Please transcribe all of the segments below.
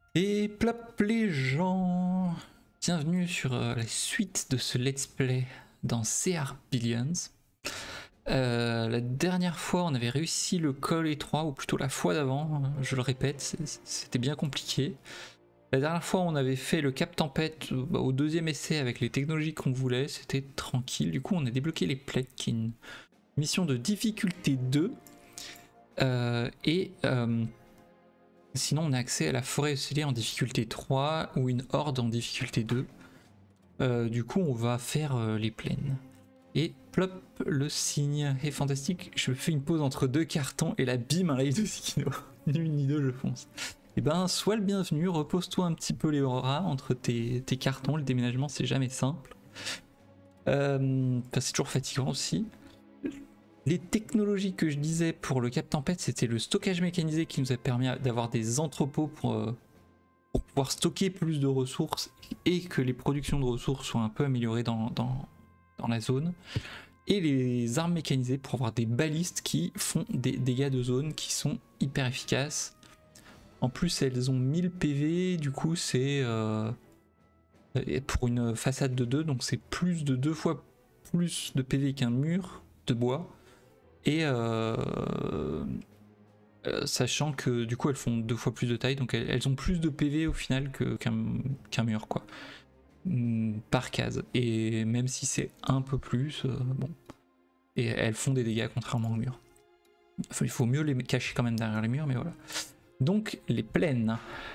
Et plop les gens, bienvenue sur la suite de ce let's play dans CR Billions. La dernière fois on avait réussi le col étroit, ou plutôt la fois d'avant, je le répète, c'était bien compliqué. La dernière fois on avait fait le cap tempête au deuxième essai avec les technologies qu'on voulait, c'était tranquille. Du coup on a débloqué les plaques, qui est une mission de difficulté 2. Sinon on a accès à la forêt scellée en difficulté 3 ou une horde en difficulté 2. Du coup on va faire les plaines. Et plop, le signe est fantastique. Je fais une pause entre deux cartons et là bim, un live de Sikino. Ni une ni deux je pense. Et ben sois le bienvenu, repose-toi un petit peu les bras entre tes cartons. Le déménagement c'est jamais simple. C'est toujours fatigant aussi. Les technologies que je disais pour le cap tempête, c'était le stockage mécanisé qui nous a permis d'avoir des entrepôts pour pouvoir stocker plus de ressources et que les productions de ressources soient un peu améliorées dans la zone. Et les armes mécanisées pour avoir des balistes qui font des dégâts de zone qui sont hyper efficaces. En plus elles ont 1000 PV, du coup c'est pour une façade de 2, donc c'est plus de 2 fois plus de PV qu'un mur de bois. Et sachant que du coup elles font 2 fois plus de taille, donc elles ont plus de PV au final qu'un mur quoi, par case. Et même si c'est un peu plus, bon. Et elles font des dégâts contrairement au mur. Enfin, il faut mieux les cacher quand même derrière les murs, mais voilà. Donc les plaines.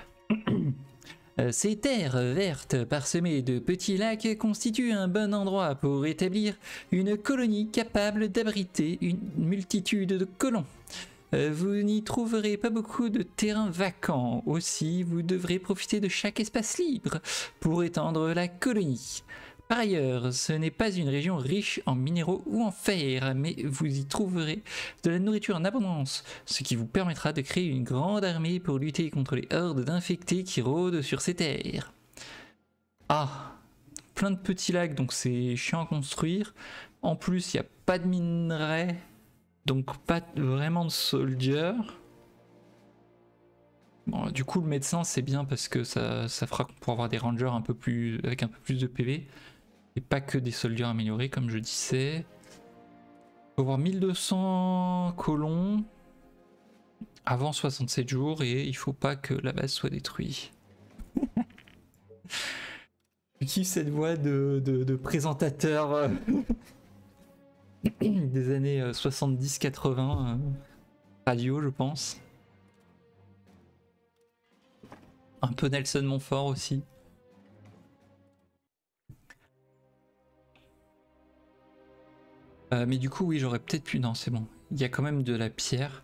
Ces terres vertes parsemées de petits lacs constituent un bon endroit pour établir une colonie capable d'abriter une multitude de colons. Vous n'y trouverez pas beaucoup de terrains vacants, aussi vous devrez profiter de chaque espace libre pour étendre la colonie. Par ailleurs, ce n'est pas une région riche en minéraux ou en fer, mais vous y trouverez de la nourriture en abondance, ce qui vous permettra de créer une grande armée pour lutter contre les hordes d'infectés qui rôdent sur ces terres. Ah, plein de petits lacs, donc c'est chiant à construire. En plus, il n'y a pas de minerais, donc pas vraiment de soldiers. Bon, du coup, le médecin, c'est bien parce que ça fera qu'on pourra avoir des rangers un peu plus, avec un peu plus de PV. Et pas que des soldiers améliorés, comme je disais. Il faut avoir 1200 colons avant 67 jours et il faut pas que la base soit détruite. Je kiffe cette voix de présentateur des années 70-80, radio je pense. Un peu Nelson Montfort aussi. Mais du coup oui, j'aurais peut-être pu... Non, c'est bon. Il y a quand même de la pierre.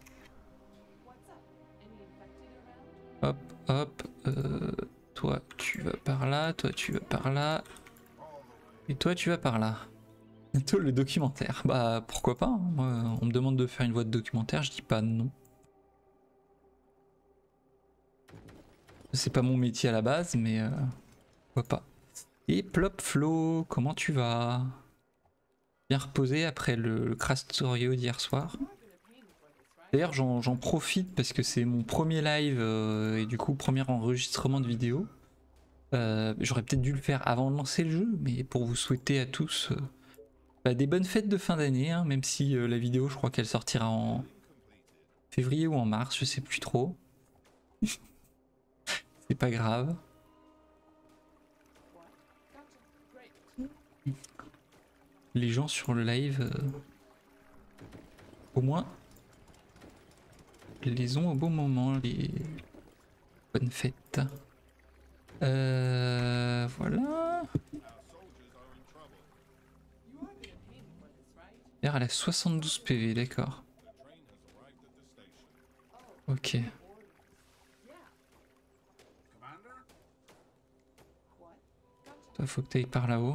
Hop, hop. Toi tu vas par là, toi tu vas par là. Et toi tu vas par là. Bientôt le documentaire. Bah pourquoi pas, hein. Moi, on me demande de faire une voix de documentaire, je dis pas non. C'est pas mon métier à la base, mais pourquoi pas. Et Plop Flo, comment tu vas? Bien reposé après le Crash Tutorial d'hier soir. D'ailleurs j'en profite parce que c'est mon premier live et du coup premier enregistrement de vidéo. J'aurais peut-être dû le faire avant de lancer le jeu, mais pour vous souhaiter à tous des bonnes fêtes de fin d'année, hein, même si la vidéo je crois qu'elle sortira en février ou en mars, je sais plus trop. C'est pas grave. Les gens sur le live, au moins, les ont au bon moment, les bonnes fêtes. Voilà. D'ailleurs, elle a 72 PV, d'accord. Ok. Toi, faut que t'ailles par là-haut.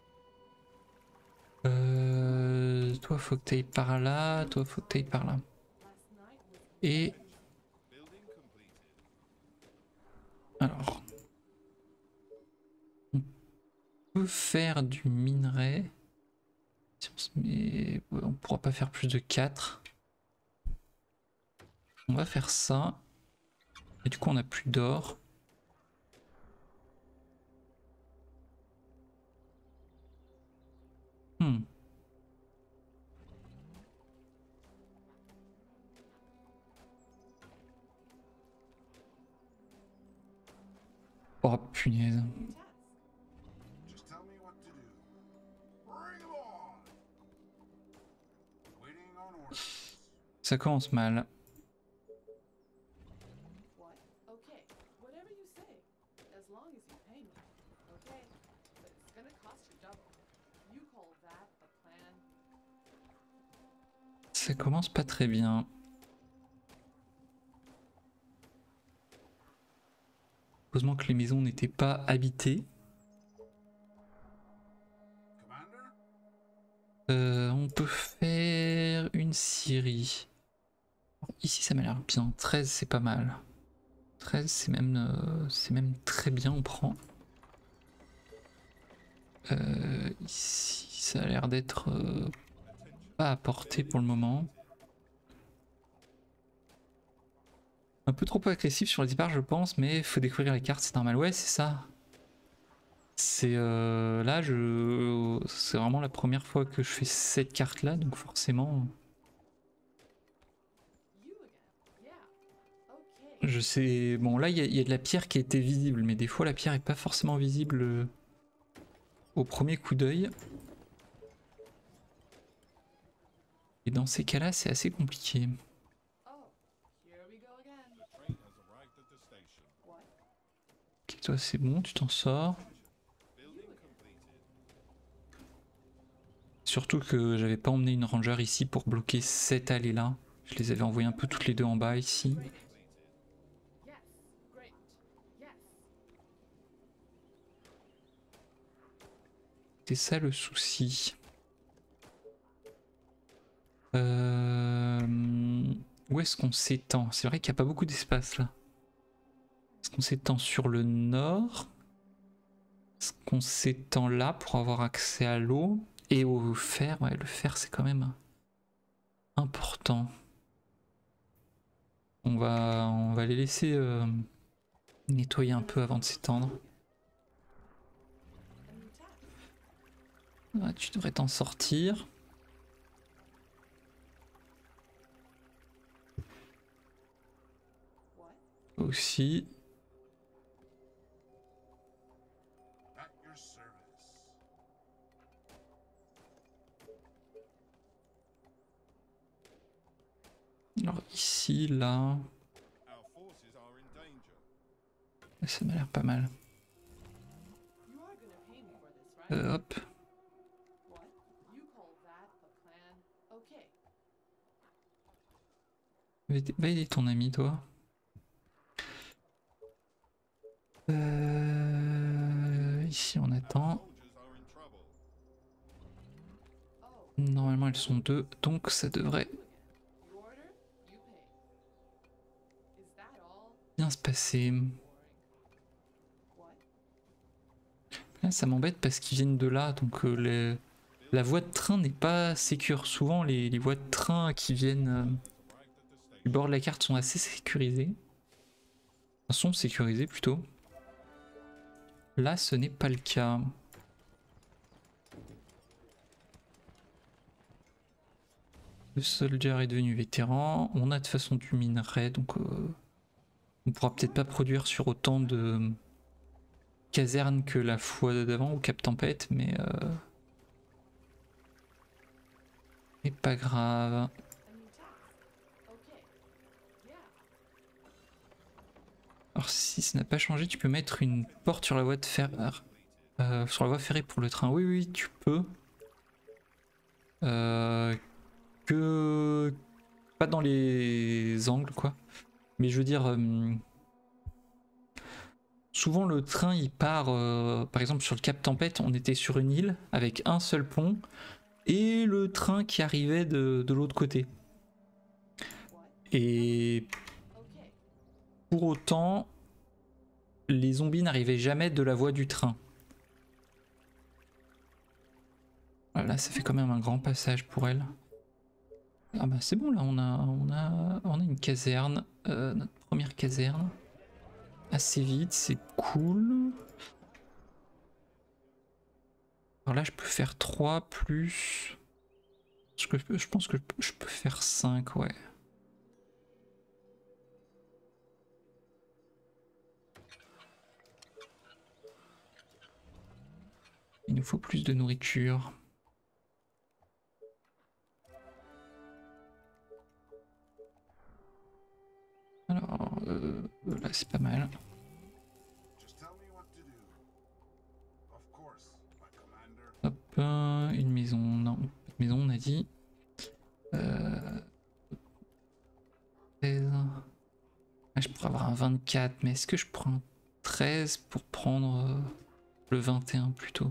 Toi, faut que t'ailles par là. Toi, faut que t'ailles par là. Et... Alors... On peut faire du minerai. Mais on pourra pas faire plus de 4. On va faire ça. Et du coup, on a plus d'or. Oh punaise. Just tell me what to do. Bring 'em on. Waiting on orders. Ça commence mal. What? Okay, whatever you say. As long as you pay me. Okay? But it's gonna cost you double. You call that a plan? Ça commence pas très bien. Heureusement que les maisons n'étaient pas habitées. Commander? On peut faire une scierie. Ici ça m'a l'air bien. 13 c'est pas mal. 13 c'est même très bien, on prend. Ici ça a l'air d'être pas à portée pour le moment. Un peu trop agressif sur le départ je pense, mais faut découvrir les cartes, c'est normal. Ouais c'est ça. C'est là c'est vraiment la première fois que je fais cette carte là, donc forcément You again? Yeah. Okay. je sais. Bon là il y a de la pierre qui était visible, mais des fois la pierre est pas forcément visible au premier coup d'œil. Et dans ces cas là c'est assez compliqué. Oh, here we go again. The train has arrived at the station. What? Ok toi c'est bon, tu t'en sors. Building completed. Surtout que j'avais pas emmené une ranger ici pour bloquer cette allée là. Je les avais envoyées un peu toutes les deux en bas ici. Yes. Great. Yes. C'est ça le souci. Où est-ce qu'on s'étend? C'est vrai qu'il n'y a pas beaucoup d'espace là. Est-ce qu'on s'étend sur le nord? Est-ce qu'on s'étend là pour avoir accès à l'eau et au fer? Ouais, le fer c'est quand même important. On va les laisser nettoyer un peu avant de s'étendre. A new task. Ah, tu devrais t'en sortir. What? Aussi. At your service. Alors ici, là, Our forces are in danger. ça m'a l'air pas mal. You are gonna pay me for this, right? Hop. What? You call that a plan? Okay. Va aider ton ami, toi. Ici, on attend. Soldiers are in trouble. Oh. Normalement, elles sont deux, donc ça devrait You order, you pay. Is that all? bien se passer. Boring. What? Là, ça m'embête parce qu'ils viennent de là, donc la voie de train n'est pas sécure. Souvent, les voies de train qui viennent Arrived at the station. du bord de la carte sont assez sécurisées. Enfin, sont sécurisées plutôt. Là, ce n'est pas le cas. Le soldier est devenu vétéran. On a de toute façon du minerai, donc on pourra peut-être pas produire sur autant de casernes que la fois d'avant ou Cap Tempête, mais pas grave. A new task. Okay. Yeah. Alors si ça n'a pas changé, tu peux mettre une porte sur la voie de fer, sur la voie ferrée pour le train. Oui, oui, tu peux. Que pas dans les angles, quoi. Mais je veux dire, souvent le train il part, par exemple sur le Cap Tempête, on était sur une île avec un seul pont et le train qui arrivait de l'autre côté. What? Et Okay. pour autant, les zombies n'arrivaient jamais de la voie du train. Voilà, ça fait quand même un grand passage pour elle. Ah bah c'est bon là, on a une caserne, notre première caserne. Assez vite, c'est cool. Alors là je peux faire 3 plus... Je pense que je peux faire 5, ouais. nous faut plus de nourriture. Alors, là c'est pas mal. Just tell me what to do. Of course, my commander. Hop, une maison, non, une maison on a dit. 13. Ah, je pourrais avoir un 24, mais est-ce que je prends un 13 pour prendre le 21 plutôt?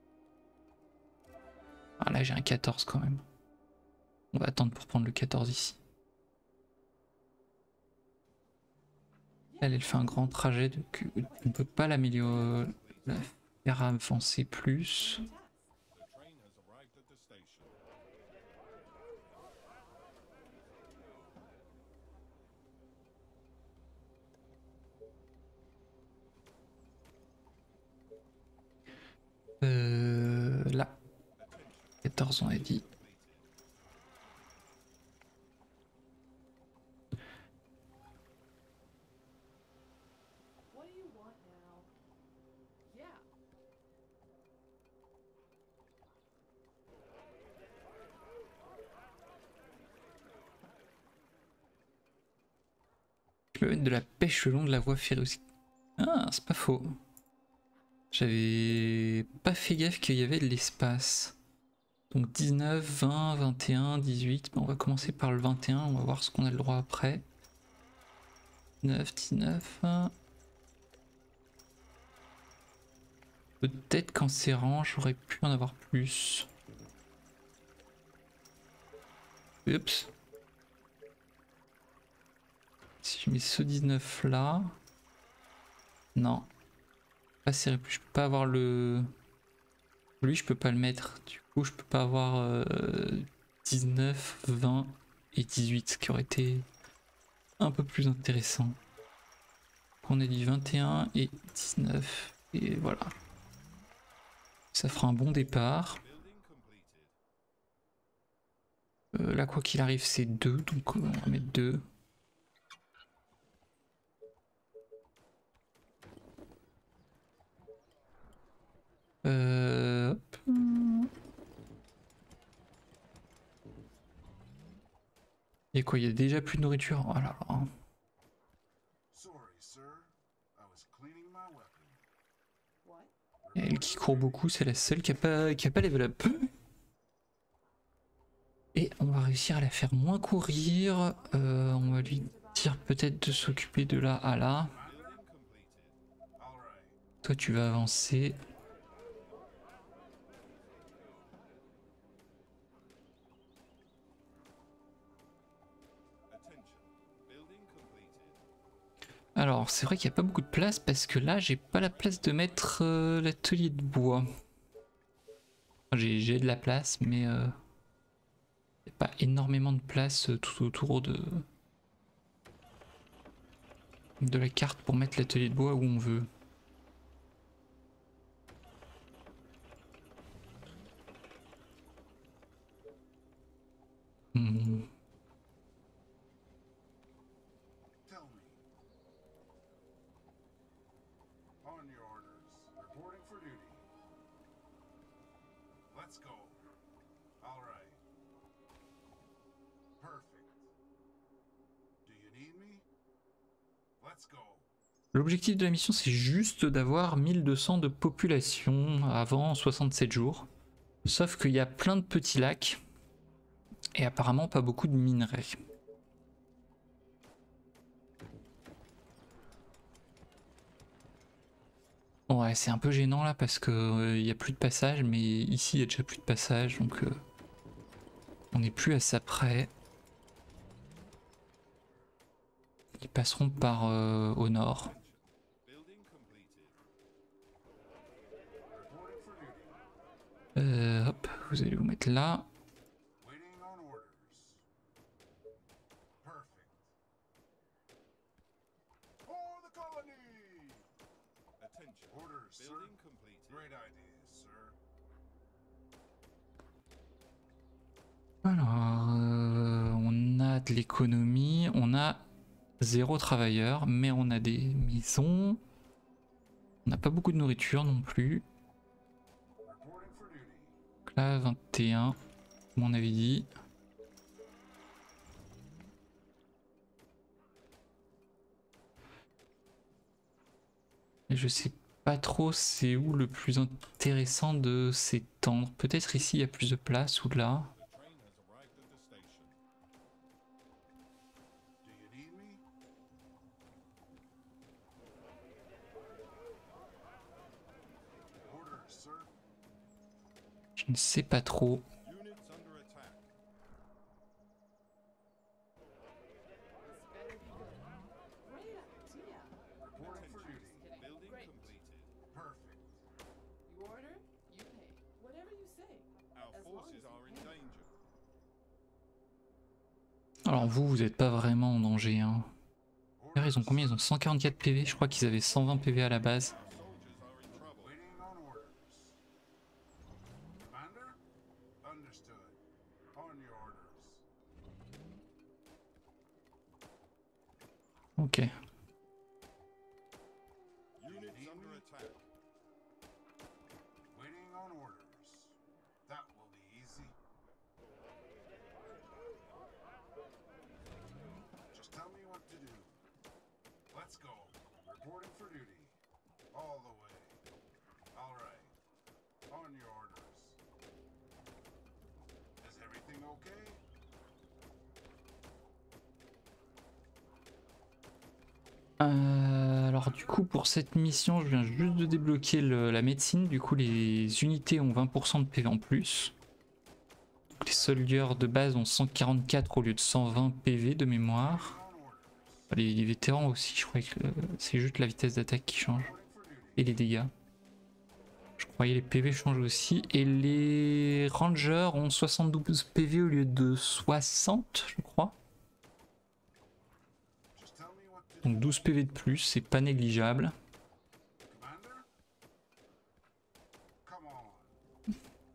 Ah là j'ai un 14 quand même. On va attendre pour prendre le 14 ici. Elle fait un grand trajet, donc on peut pas l'améliorer, la faire avancer plus. The train has arrived at the station. Là, 14 on a dit. What do you want now? Yeah. Kilomètres de la pêche le long de la voie ferrée aussi. Ah, c'est pas faux. J'avais pas fait gaffe qu'il y avait de l'espace. Donc 19, 20, 21, 18. Bon, on va commencer par le 21, on va voir ce qu'on a le droit après. 9, 19. Peut-être qu'en serrant, j'aurais pu en avoir plus. Oups. Si je mets ce 19 là. Non. Pas serré plus. Je peux pas avoir le. Lui, je peux pas le mettre. Du coup, je peux pas avoir 19, 20 et 18, ce qui aurait été un peu plus intéressant. On a dit 21 et 19. Et voilà. Ça fera un bon départ. Là, quoi qu'il arrive, c'est 2. Donc, on va mettre 2. Hop. Et quoi, il y a déjà plus de nourriture? Oh là là. Sorry, sir. I was cleaning my weapon. What? Et elle qui court beaucoup, c'est la seule qui a pas level up. Et on va réussir à la faire moins courir. On va lui dire peut-être de s'occuper de là à là. All right. Toi, tu vas avancer. Alors, c'est vrai qu'il n'y a pas beaucoup de place parce que là, j'ai pas la place de mettre l'atelier de bois. Enfin, j'ai de la place, mais il n'y a pas énormément de place tout autour de la carte pour mettre l'atelier de bois où on veut. Hmm. Tell me. On your orders. Reporting for duty. Let's go. All right. Perfect. Do you need me? Let's go. L'objectif de la mission, c'est juste d'avoir 1200 de population avant 67 jours. Sauf qu'il y a plein de petits lacs et apparemment pas beaucoup de minerais. Ouais, c'est un peu gênant là parce que il y a plus de passage, mais ici il y a déjà plus de passage, donc on n'est plus à ça près. Ils passeront par au nord. Hop, vous allez vous mettre là. Waiting on orders. Perfect. For the colony! Attention. Orders, sir. Building completed. Great idea, sir. Alors, on a de l'économie, on a 0 travailleurs, mais on a des maisons. On n'a pas beaucoup de nourriture non plus. Reporting là, 21, comme on avait dit. Et je sais pas trop c'est où le plus intéressant de s'étendre. Peut-être ici il y a plus de place ou là. Do you need me? Orders, sir. Je ne sais pas trop. Units under attack. This better be good. Great idea. Reporting for duty. Building Great. completed. Perfect. You order, you pay. Whatever you say. Our As long as forces you are in pay. danger. Alors vous n'êtes pas vraiment en danger. Hein. D'ailleurs, ils ont combien? Ils ont 144 PV. Je crois qu'ils avaient 120 PV à la base. Our soldiers are in trouble. Waiting on orders. Commander? Understood. On your orders. Ok. Units under attack. Waiting on orders. That will be easy. Just tell me what to do. Let's go. Reporting for duty. All the way. All right. On your orders. Is everything okay? Alors du coup pour cette mission je viens juste de débloquer la médecine. Du coup les unités ont 20% de PV en plus. Donc, les soldiers de base ont 144 au lieu de 120 PV de mémoire. On orders. Les vétérans aussi, je crois que c'est juste la vitesse d'attaque qui change. Reporting for duty. Et les dégâts. Je croyais les PV changent aussi. Et les rangers ont 72 PV au lieu de 60 je crois. Just tell me what to do. Donc 12 PV de plus, c'est pas négligeable. Commander? Come on.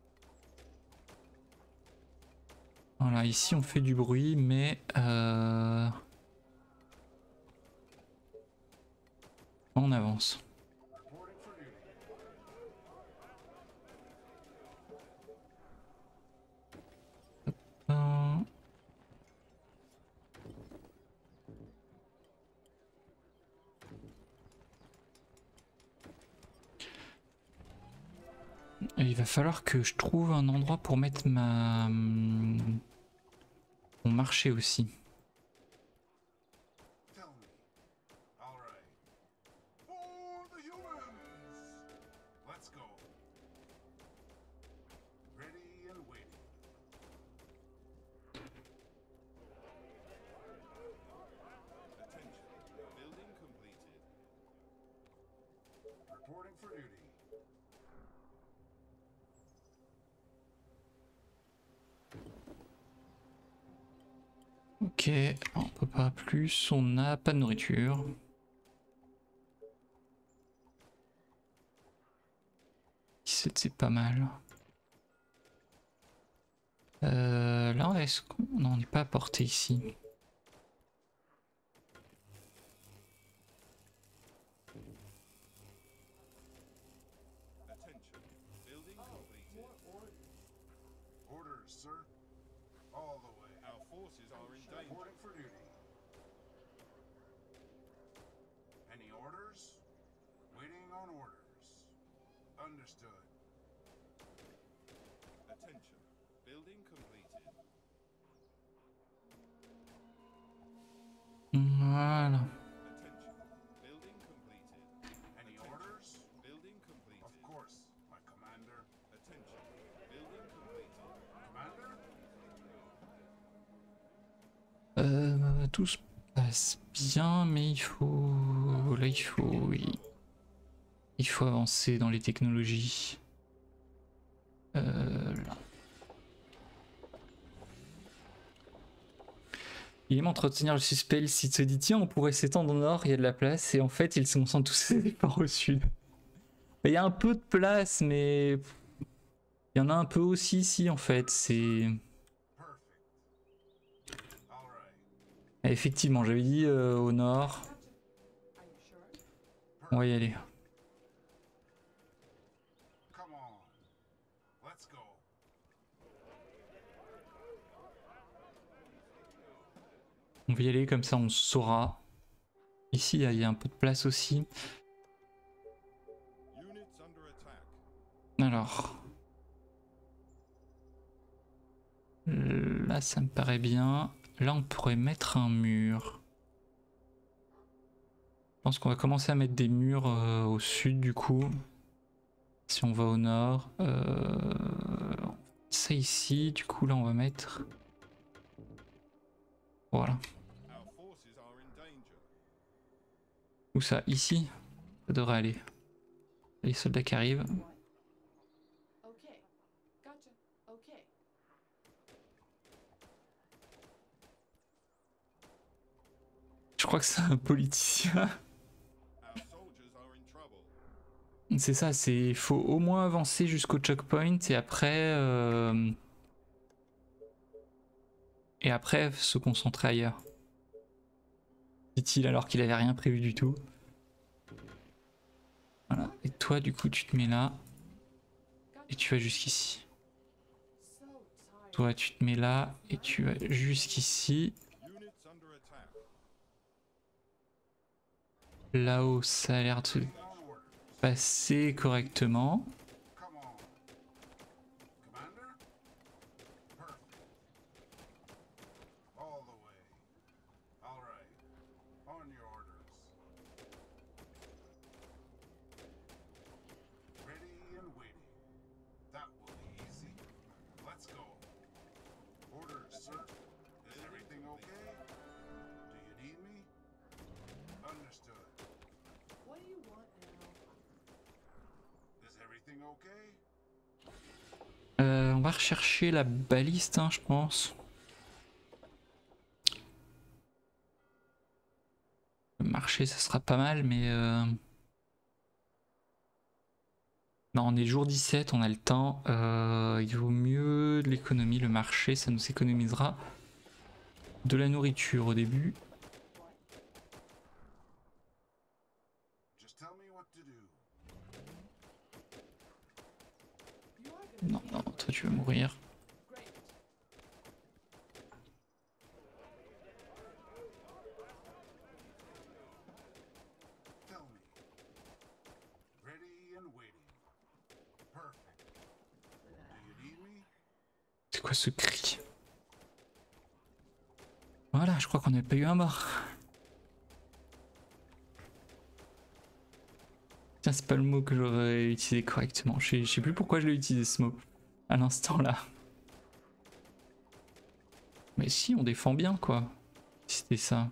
Voilà, ici on fait du bruit, mais on avance. Reporting for duty. Et il va falloir que je trouve un endroit pour mettre mon marché aussi. Tell me. All right. For the humans. Let's go. Ready and waiting. Attention. Building completed. Reporting for duty. Ok, on peut pas plus, on n'a pas de nourriture. C'est pas mal. Là, est-ce qu'on n'en est pas à portée ici? Attention. Building completed. Orders, sir. All the way. Our forces are in danger. Reporting for duty. Any orders? Waiting on orders. Understood. Attention. Building completed. Voilà. Attention. Building completed. Any orders? Building completed. Of course, my commander. Attention. Building completed. Commander? Tout se passe bien, mais il faut... Là, il faut avancer dans les technologies. Là. Il aime entretenir le suspense, il se dit tiens on pourrait s'étendre au nord, il y a de la place, et en fait il se concentre tous ses efforts au sud. Il y a un peu de place, mais il y en a un peu aussi ici en fait, c'est... Perfect. All right. Effectivement, j'avais dit au nord, Are you sure? on va y aller. Come on. Let's go. va y aller comme ça, on saura. Ici, il y a un peu de place aussi. Units under attack. Alors. Là, ça me paraît bien. Là, on pourrait mettre un mur. Je pense qu'on va commencer à mettre des murs au sud, du coup. Si on va au nord. Ça ici, du coup, là, on va mettre... Voilà. Our forces are in danger. Où ça? Ici? Ça devrait aller. Les soldats qui arrivent. Okay. Gotcha. Okay. Je crois que c'est un politicien. Our soldiers are in trouble. C'est ça, c'est faut au moins avancer jusqu'au checkpoint et après se concentrer ailleurs. Dit-il alors qu'il avait rien prévu du tout. Voilà. Et toi du coup tu te mets là et tu vas jusqu'ici. So tired. Toi tu te mets là et tu vas jusqu'ici. Units under attack. Là-haut ça a l'air de se passer correctement. Come on. Commander? Perfect. All the way. All right. On your orders. Ready and waiting. That will be easy. Let's go. Orders, sir. Is everything okay? Do you need me? Understood. What do you want now? Is everything okay? On va rechercher la baliste, hein, je pense. Le marché, ça sera pas mal, mais... Non, on est jour 17, on a le temps. Il vaut mieux de l'économie. Le marché, ça nous économisera de la nourriture au début. Just tell me what to do. You are gonna Non, non, toi tu vas mourir. great. Tell me. Ready and waiting. Perfect. Do you need me? C'est quoi ce cri? Voilà, je crois qu'on n'a pas eu un mort. Tiens, c'est pas le mot que j'aurais utilisé correctement. Je sais plus pourquoi je l'ai utilisé ce mot à l'instant là. Mais si, on défend bien quoi. Si c'était ça.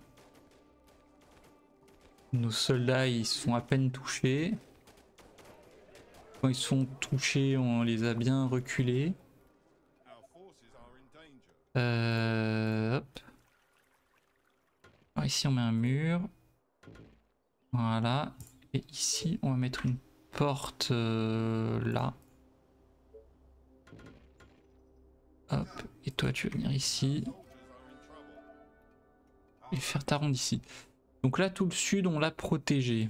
Nos soldats, ils sont à peine touchés. Quand ils sont touchés, on les a bien reculés. Our forces are in danger. Hop. Alors ici on met un mur. Voilà. Et ici on va mettre une porte là. Hop. Et toi tu vas venir ici. Soldiers are in trouble. Et faire ta ronde ici. Donc là tout le sud on l'a protégé.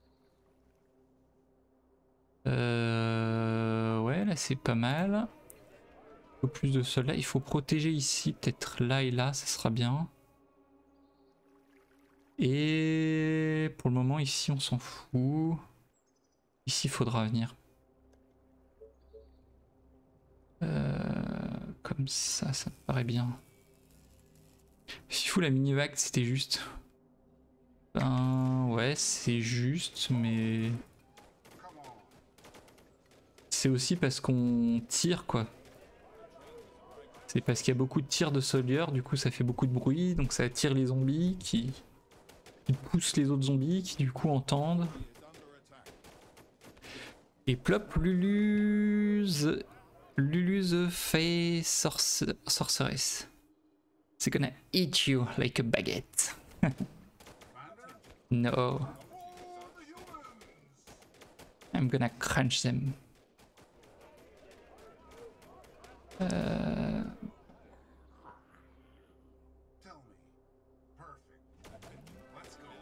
Ouais là c'est pas mal. Un peu plus de soldats. Il faut protéger ici, peut-être là et là, ça sera bien. Et pour le moment ici on s'en fout. Ici il faudra venir. Comme ça, ça me paraît bien. S'il faut la mini-vague c'était juste. Ben ouais c'est juste mais... Come on. C'est aussi parce qu'on tire quoi. C'est parce qu'il y a beaucoup de tirs de soldiers, du coup ça fait beaucoup de bruit, donc ça attire les zombies qui poussent les autres zombies qui du coup entendent. Is under attack. Et plop Lulu's Fey Sorceress. C'est gonna eat you like a baguette. No, Oh, the humans! I'm gonna crunch them. Tell me. Perfect. Let's go.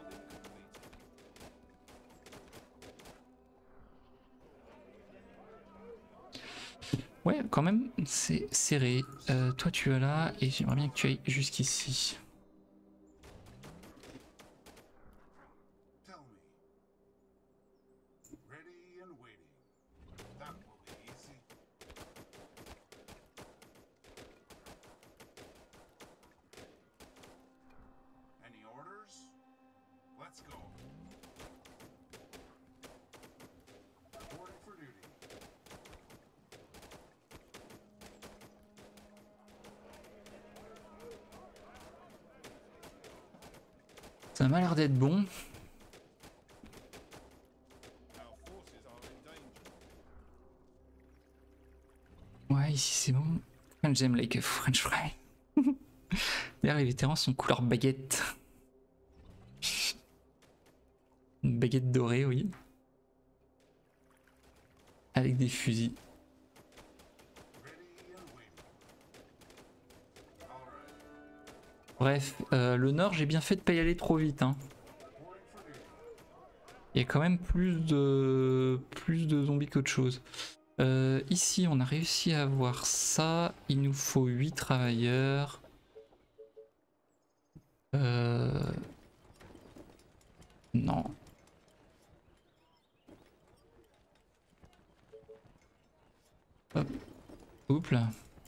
Ouais, quand même, c'est serré. Toi, tu es là et j'aimerais bien que tu ailles jusqu'ici. Ready and waiting. That will be easy. Any orders? Let's go. Reporting for duty. Ça m'a l'air d'être bon. Our forces are in danger. Ouais, ici c'est bon. J'aime like a French fry. D'ailleurs, les vétérans sont couleur baguette. Une baguette dorée, oui. Avec des fusils. Ready and waiting. All right. Bref, le nord, j'ai bien fait de pas y aller trop vite. Hein. Reporting for duty. Il y a quand même plus de zombies qu'autre chose. Ici, on a réussi à avoir ça. Il nous faut 8 travailleurs. Non. Hop. Oups là.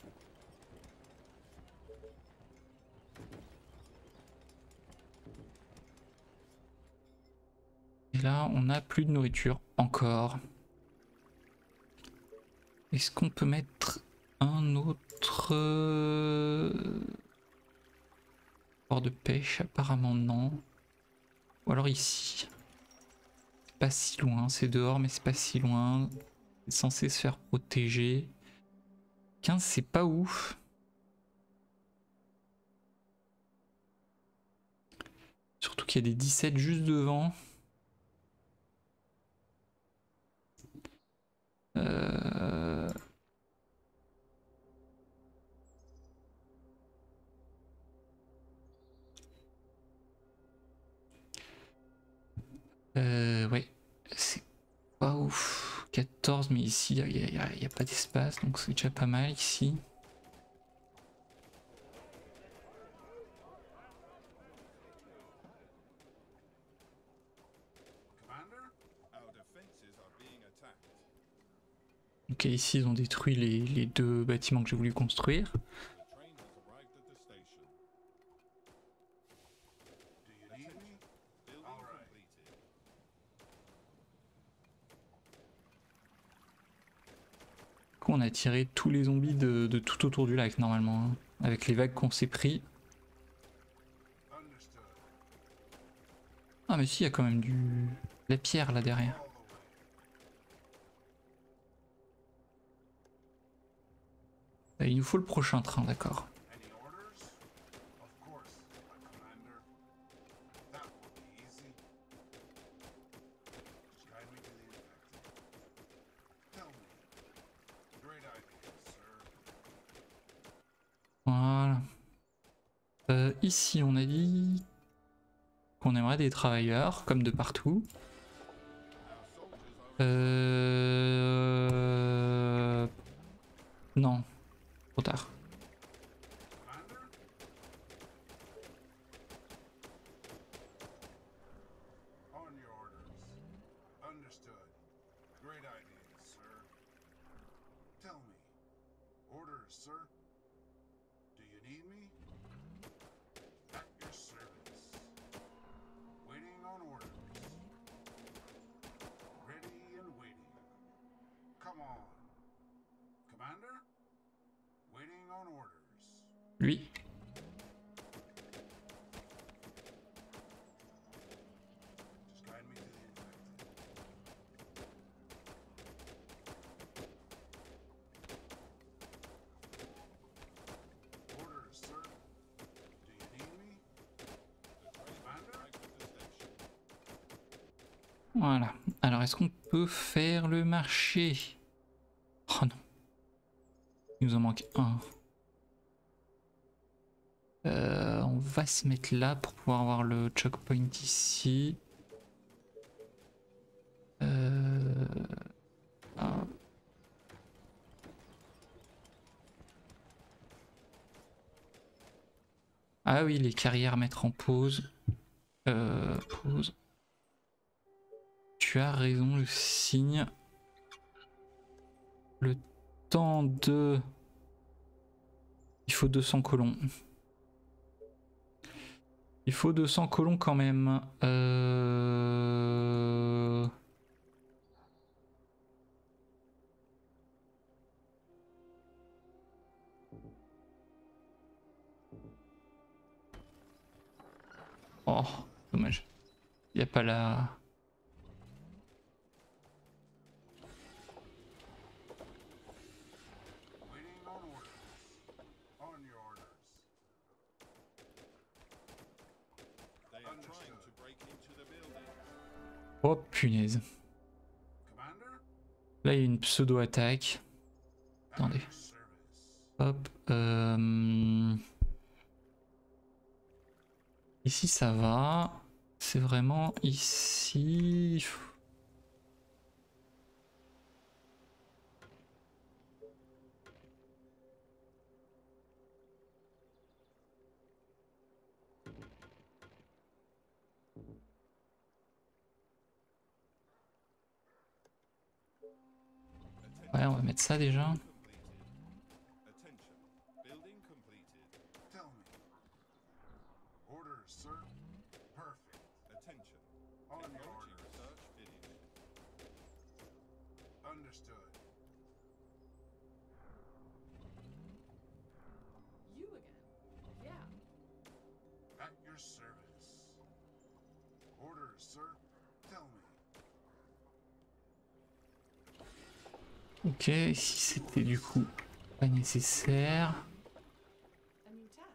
Et là, on n'a plus de nourriture. Encore. Est-ce qu'on peut mettre un autre port de pêche? Apparemment non. Ou alors ici. C'est pas si loin, c'est dehors mais c'est pas si loin. C'est censé se faire protéger. 15 c'est pas ouf. Surtout qu'il y a des 17 juste devant. Ouais, c'est pas ouf. 14, mais ici il n'y a pas d'espace, donc c'est déjà pas mal ici. Commander? Our defenses are being attacked. Ok, ici ils ont détruit les deux bâtiments que j'ai voulu construire. The train has arrived at the station. Do you need me? Building All right. completed. On a tiré tous les zombies de tout autour du lac normalement, hein, avec les vagues qu'on s'est pris. Understood. Ah mais si, il y a quand même la pierre là derrière. All the way. Il nous faut le prochain train, d'accord. Any orders? Of course, my commander. That will be easy. Just guide me to the infected. Tell me. Great idea, sir. Voilà. Ici on a dit qu'on aimerait des travailleurs, comme de partout. Non, trop tard. Commander? On your orders. Understood. Great idea, sir. Tell me. Orders, sir. Do you need me? At your service. Waiting on orders. Ready and waiting. Come on. Commander? Waiting on orders. Lui. Just guide me to the infected. Orders, sir. Do you need me? Commander? Arrived at the station. Voilà. Alors est-ce qu'on peut faire le marché? Oh non. Il nous en manque un. On va se mettre là pour pouvoir avoir le choke point ici. Ah. Ah oui, les carrières mettre en pause. Pause. Tu tu as raison, je signe. Le temps de... Il faut 200 colons. Il faut 200 colons quand même. Oh, dommage. Il n'y a pas la... Waiting on orders. On your orders. They are trying to break into the building. Oh punaise. Commander? Là il y a une pseudo-attaque. At Attendez. your service. Hop. Ici ça va. C'est vraiment ici. Ouais, on va mettre ça déjà. Attention. Building completed. Tell me. Orders, sir. Perfect. Attention. On your Technology orders. research finished. Understood. You again? Yeah. At your service. Orders, sir. Tell me. Ok, ici c'était du coup pas nécessaire. A new task.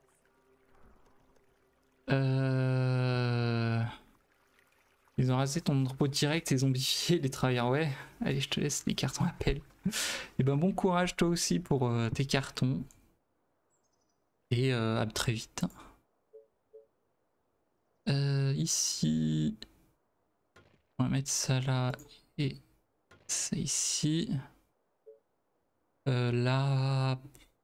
Ils ont rasé ton entrepôt direct et zombifié les travailleurs. Ouais, allez, je te laisse les cartons appel. Et ben bon courage toi aussi pour tes cartons. Et à très vite. Ici, on va mettre ça là et ça ici. Là.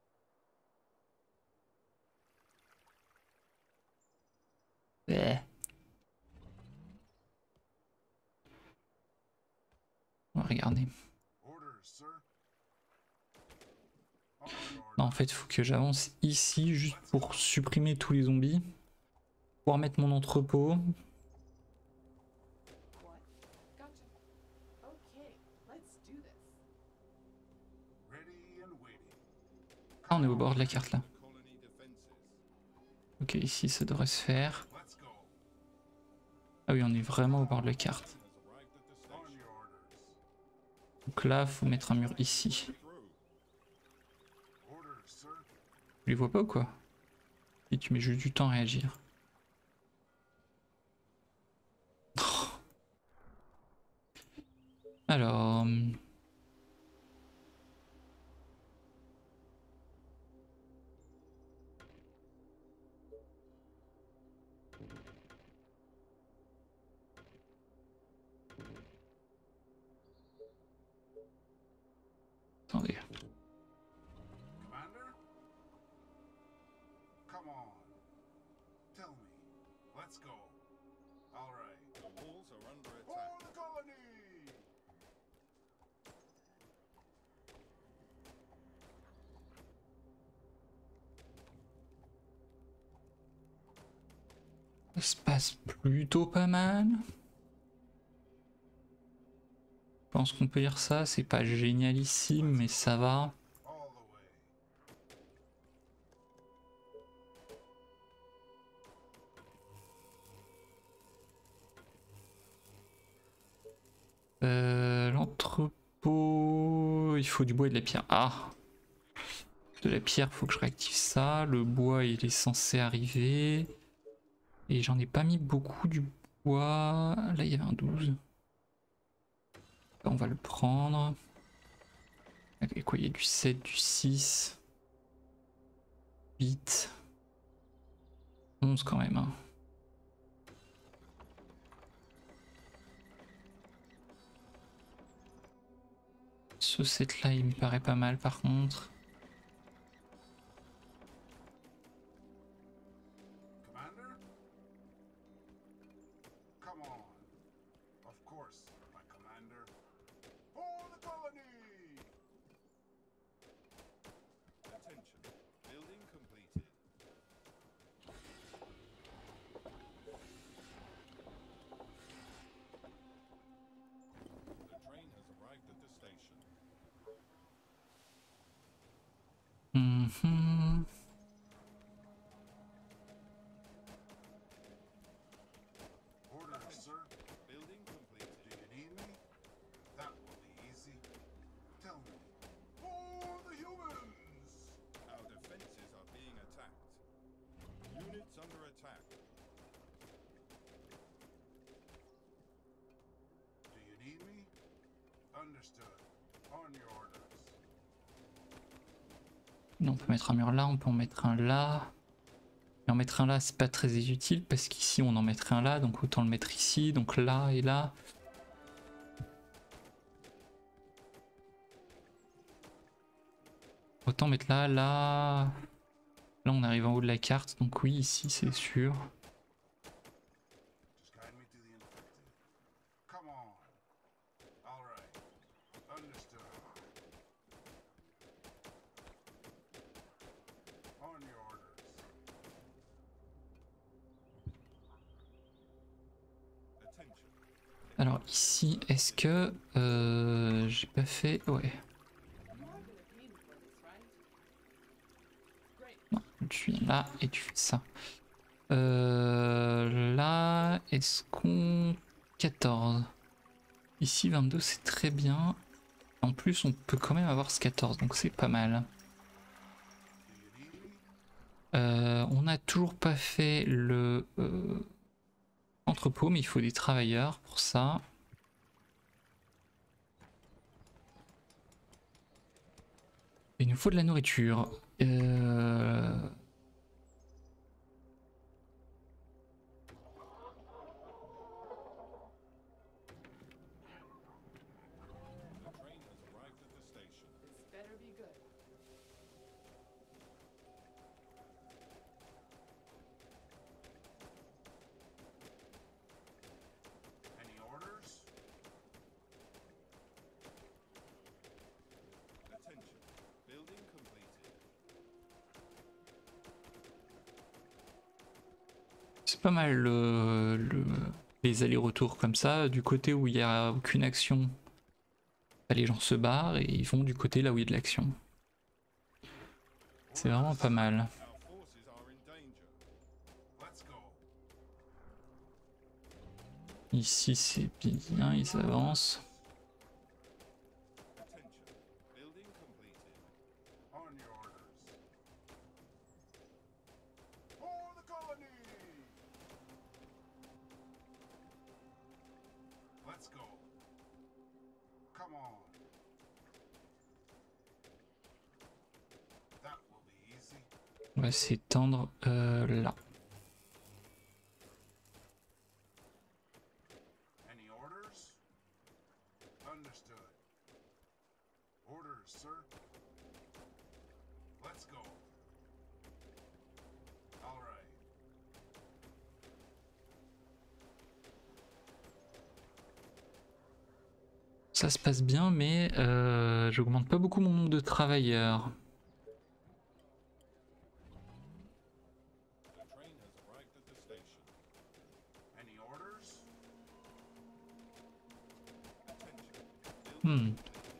Ouais. On va regarder. Orders, sir. On your Non, en orders. fait, il faut que j'avance ici juste pour supprimer tous les zombies. Pouvoir mettre mon entrepôt. What? Gotcha. Okay, let's do this. Ready and waiting. Ah, on est au bord de la carte là. Colony defenses. Ok, ici ça devrait se faire. Let's go. Ah oui, on est vraiment au bord de la carte. Has arrived at the On station. your orders. Donc là, faut mettre un mur ici. Through. Orders, sir. Tu les vois pas ou quoi? Et tu mets juste du temps à réagir. Alors... Attendez. Commander? Come on. Tell me. Let's go. All right. The walls are under For attack. the colony! Ça se passe plutôt pas mal. Je pense qu'on peut dire ça, c'est pas génialissime, mais ça va. All the way. L'entrepôt... Il faut du bois et de la pierre. Ah! De la pierre, faut que je réactive ça. Le bois, il est censé arriver. Et j'en ai pas mis beaucoup du bois. Là, il y avait un 12. Là, on va le prendre. Et quoi, il y a du 7, du 6. 8. 11 quand même. Hein. Ce set là, il me paraît pas mal par contre. Commander? Come on. Of course, my hum. Orders, sir. Building completed. Do you need me? That will be easy. Tell me. For the humans! Our defenses are being attacked. Units under attack. Do you need me? Understood. On your orders. Non, on peut mettre un mur là, on peut en mettre un là. Et en mettre un là, c'est pas très utile parce qu'ici on en mettrait un là, donc autant le mettre ici, donc là et là. Autant mettre là, là. Là on arrive en haut de la carte, donc oui, ici c'est sûr. Just guide me to the infected. Come on. All right. Understood. On your orders. Attention. Alors ici, est-ce que j'ai pas fait... Ouais. You are gonna pay me for this, right? Great. Non, tu viens là et tu fais ça. Là, est-ce qu'on... 14. Ici, 22, c'est très bien. En plus, on peut quand même avoir ce 14, donc c'est pas mal. Do you need me? On n'a toujours pas fait le entrepôt, mais il faut des travailleurs pour ça. Il nous faut de la nourriture. The train has arrived at the station. This better be good. Any orders? Attention. Building completed. C'est pas mal les allers-retours comme ça. Du côté où il n'y a aucune action, bah, les gens se barrent et ils vont du côté là où il y a de l'action. C'est vraiment pas mal. Our forces are in danger. Let's go. Ici c'est bien, ils avancent. Attention. Building completed. On your orders. For the colony! Let's go. Come on. That will be easy. On va s'étendre là. Any orders? Understood. Orders, sir. Let's go. All right. Ça se passe bien, mais j'augmente pas beaucoup mon nombre de travailleurs. The train has arrived at the station. Any orders? Attention. Hmm.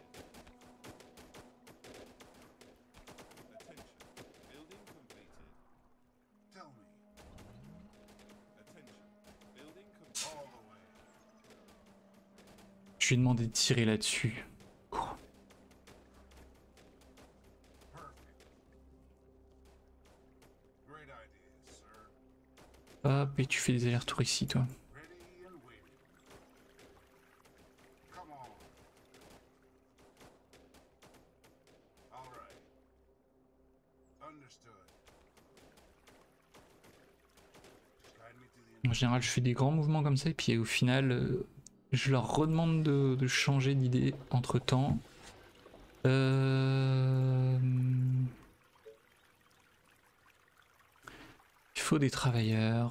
Attention. Building completed. Tell me. Attention. Building completed. All the way. Je lui ai demandé de tirer là-dessus. Perfect. Great idea, sir. Hop, et tu fais des allers-retours ici, toi. Ready and waiting. Come on. All right. Understood. Just guide me to the En général, je fais des grands mouvements comme ça, et puis au final, je leur redemande de changer d'idée entre temps. Il faut des travailleurs.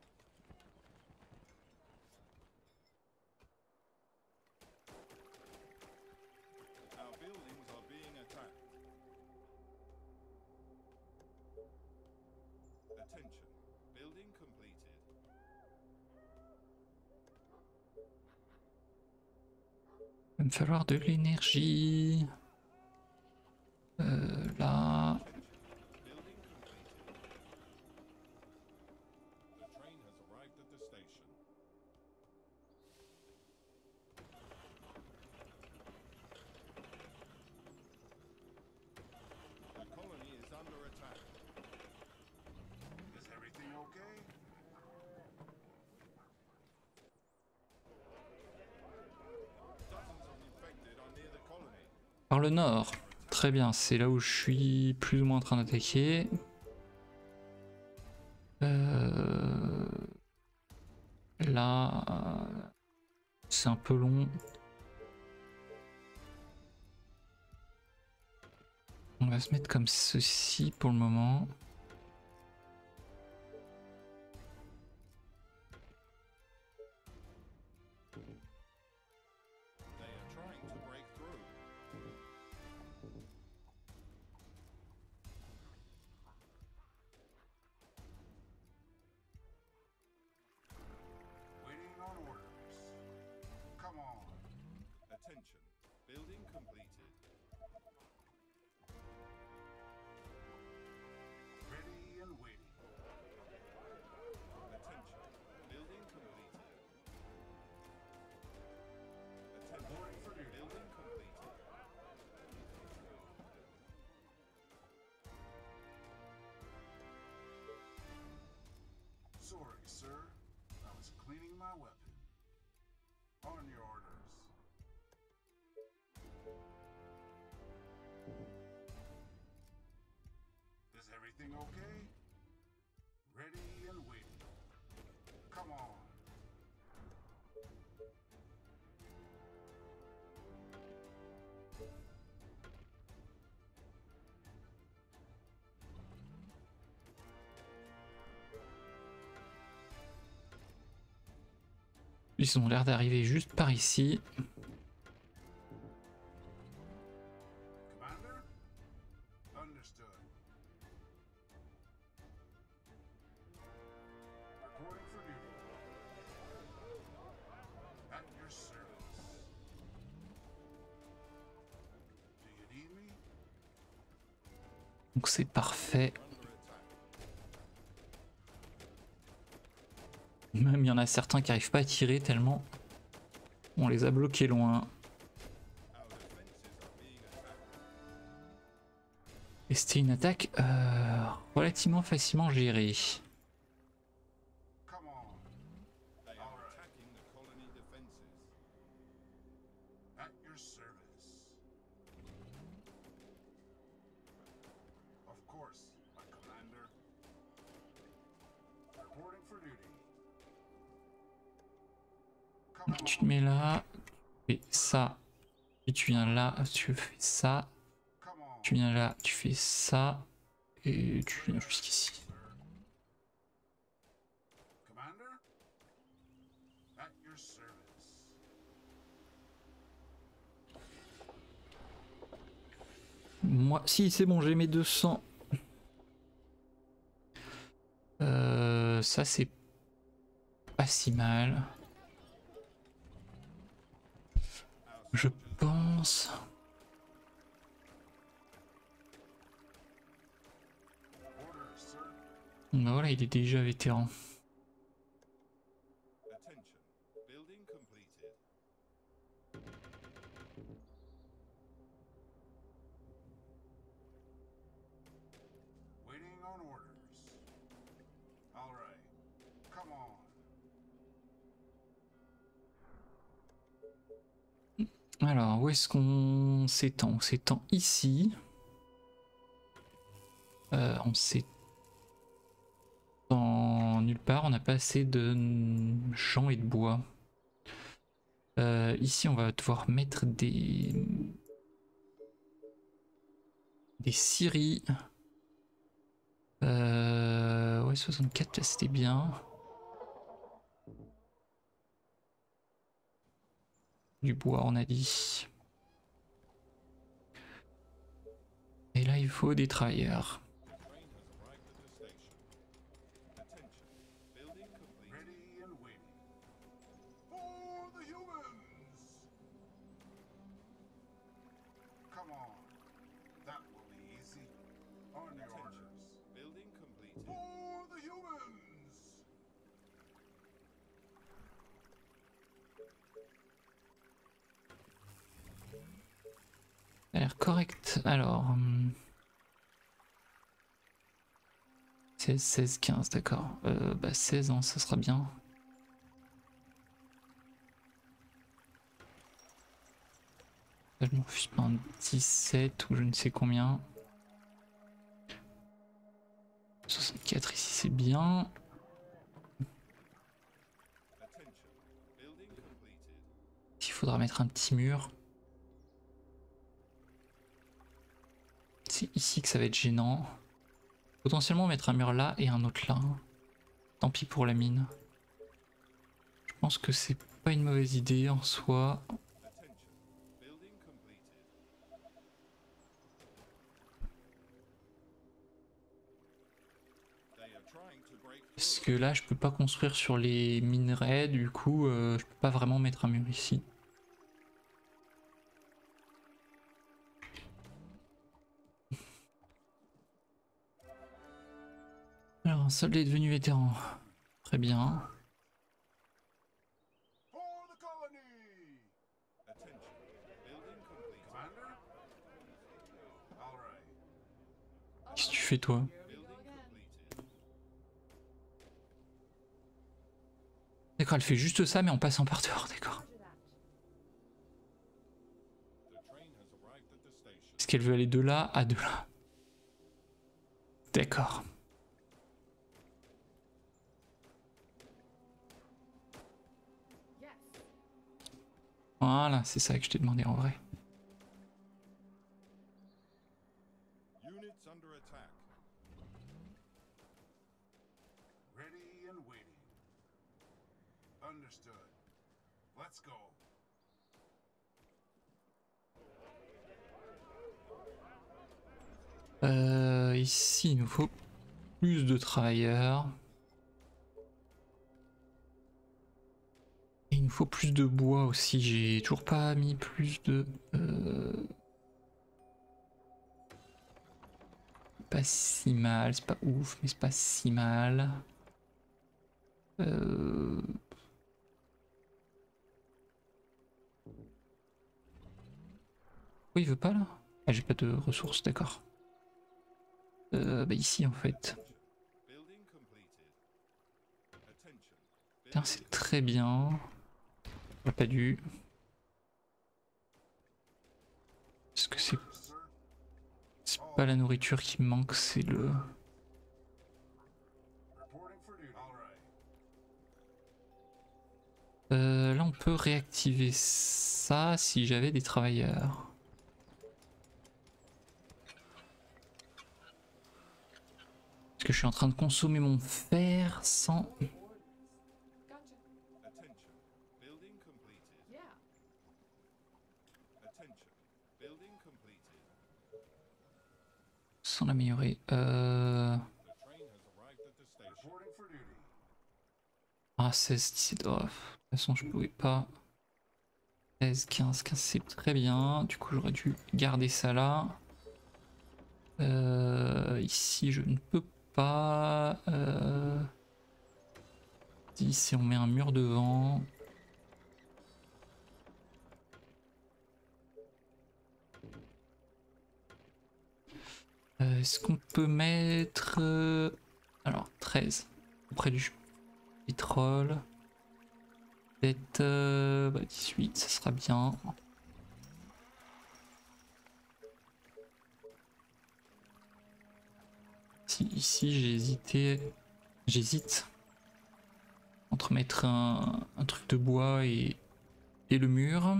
Our buildings are being attacked. Attention. Building completed. Il va me falloir de l'énergie. Là. Par le nord. Très bien, c'est là où je suis plus ou moins en train d'attaquer. Là, c'est un peu long. On va se mettre comme ceci pour le moment. They are trying to break through. Waiting on orders. Come on. Attention. Building completed. Ready and waiting. Attention. Building completed. Attention. Building completed. Sorry, sir. I was cleaning my weapon. On your orders. Is everything okay? Ready and waiting. Come on. Ils ont l'air d'arriver juste par ici. Commander? Understood. Reporting for duty. At your service. Do you need me? Donc c'est parfait. Même il y en a certains qui n'arrivent pas à tirer tellement on les a bloqués loin. Our defenses are being attacked. Et c'était une attaque relativement facilement gérée. Come on. They are attacking the colony defenses. At your service. Of course, my commander. Reporting for duty. Come Tu te on. mets là, tu fais ça, et tu viens là, tu fais ça, Come on. tu viens là, tu fais ça, et tu viens jusqu'ici. Sir. Commander? At your service. Moi, si c'est bon, j'ai mes 200. Ça c'est pas si mal. Je pense. Orders, sir. Bah voilà, il est déjà vétéran. Attention. Building completed. Waiting on orders. All right. Come on. Alors, où est-ce qu'on s'étend? On s'étend ici. On s'étend nulle part, on n'a pas assez de champs et de bois. Ici, on va devoir mettre des scieries. Ouais, 64, là, c'était bien. Du bois, on a dit. Et là, il faut des travailleurs. The train has arrived at the station. Attention. Building completed. Ready and waiting. For the humans! Come on. That will be easy. On your Attention. orders. Building completed. For the humans! Ça a l'air correct. Alors. 16, 16, 15, d'accord. Bah 16 ans, ça sera bien. Là, je m'en fiche pas en 17 ou je ne sais combien. 64 ici c'est bien. Il faudra mettre un petit mur. C'est ici que ça va être gênant. Potentiellement mettre un mur là et un autre là. Tant pis pour la mine. Je pense que c'est pas une mauvaise idée en soi. Parce que là je peux pas construire sur les minerais, du coup je peux pas vraiment mettre un mur ici. Alors un soldat est devenu vétéran. Très bien. For the colony! Commander? All right. Qu'est-ce que tu fais toi? D'accord, elle fait juste ça mais en passant par dehors, d'accord. Est-ce qu'elle veut aller de là à de là? D'accord. Voilà, c'est ça que je t'ai demandé en vrai. Units under attack. Ready and waiting. Understood. Let's go. Ici, il nous faut plus de travailleurs. Et il nous faut plus de bois aussi. J'ai toujours pas mis plus de... Pas si mal, c'est pas ouf, mais c'est pas si mal. Oui, il veut pas là? Ah, j'ai pas de ressources, d'accord. Bah ici en fait. Putain, c'est très bien. J'aurais pas dû. Parce que c'est pas la nourriture qui me manque, c'est le... Reporting for duty. All right. Là on peut réactiver ça si j'avais des travailleurs. Parce que je suis en train de consommer mon fer sans... Gotcha. Yeah. sans l'améliorer. Reporting for duty. Ah 16, 17, oh, de toute façon je pouvais pas. 16, 15, 15 c'est très bien. Du coup j'aurais dû garder ça là. Ici je ne peux pas. 10 et on met un mur devant. Est-ce qu'on peut mettre... alors 13 auprès du pétrole. Peut-être 18, ça sera bien. Si, ici j'ai hésité. J'hésite entre mettre un truc de bois et le mur.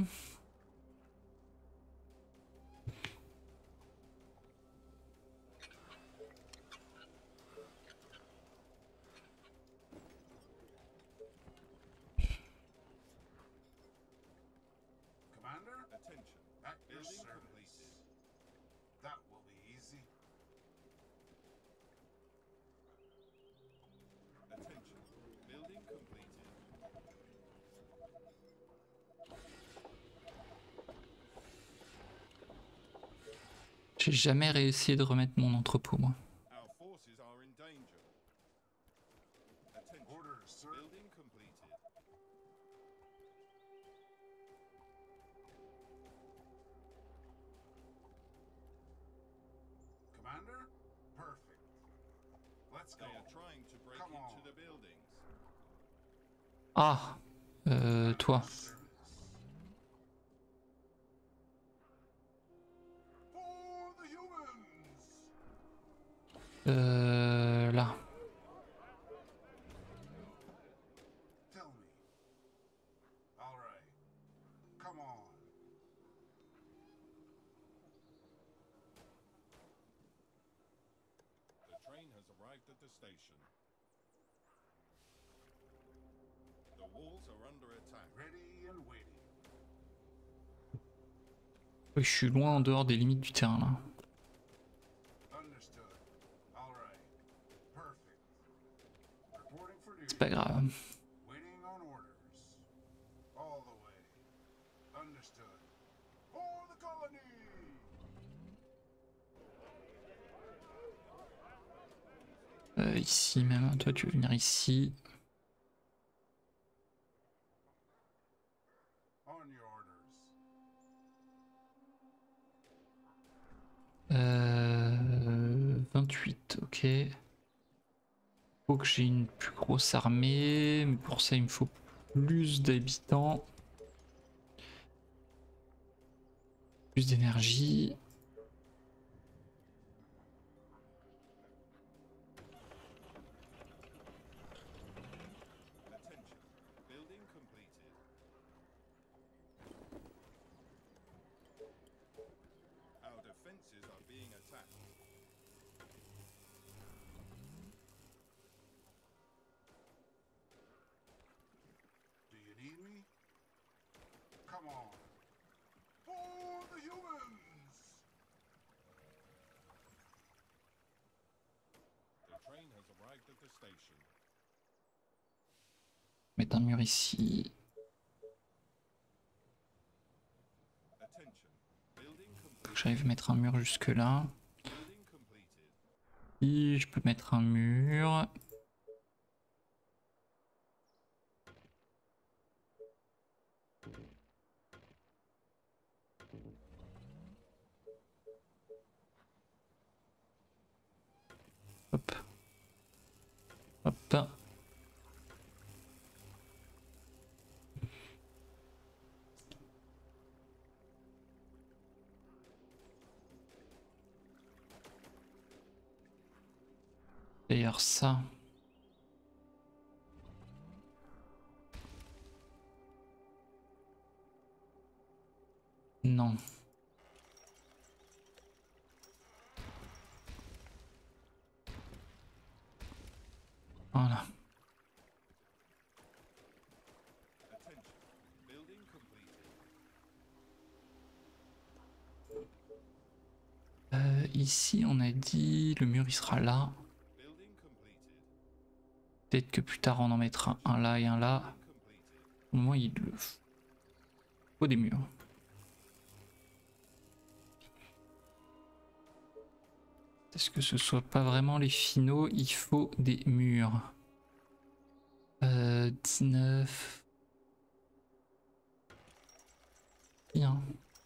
Commander? At your service. That will be easy. J'ai jamais réussi de remettre mon entrepôt moi. Our forces are in danger. Attention. Orders, sir. Building completed. Commander? Perfect. Let's go. They are trying to break Come on. into the buildings. Ah, toi. Service. Là. Tell me. All right. Come on. The train has arrived at the station. The walls are under attack. Ready and waiting. Oui, je suis loin en dehors des limites du terrain là. Understood. All right. Perfect. Reporting for duty. C'est pas grave. Waiting on orders. All the way. Understood. For the colony! Ici même, toi tu veux venir ici. On your orders. 28, ok. Faut que j'ai une plus grosse armée, mais pour ça il me faut plus d'habitants. Plus d'énergie. Attention. Building completed. Our defenses are being attacked. Do you need me? Come on. For the humans! The train has arrived at the station. Mettre un mur ici. Attention. Building Faut completed. que j'arrive à mettre un mur jusque là. Building completed. Et je peux mettre un mur. Hop. Hop. D'ailleurs ça. Non. Voilà. Attention. Building completed. Ici on a dit le mur il sera là. Building completed. Peut-être que plus tard on en mettra un là et un là. Completed. Au moins il le faut des murs. Est-ce que ce soit pas vraiment les finaux, il faut des murs. 19. Bien.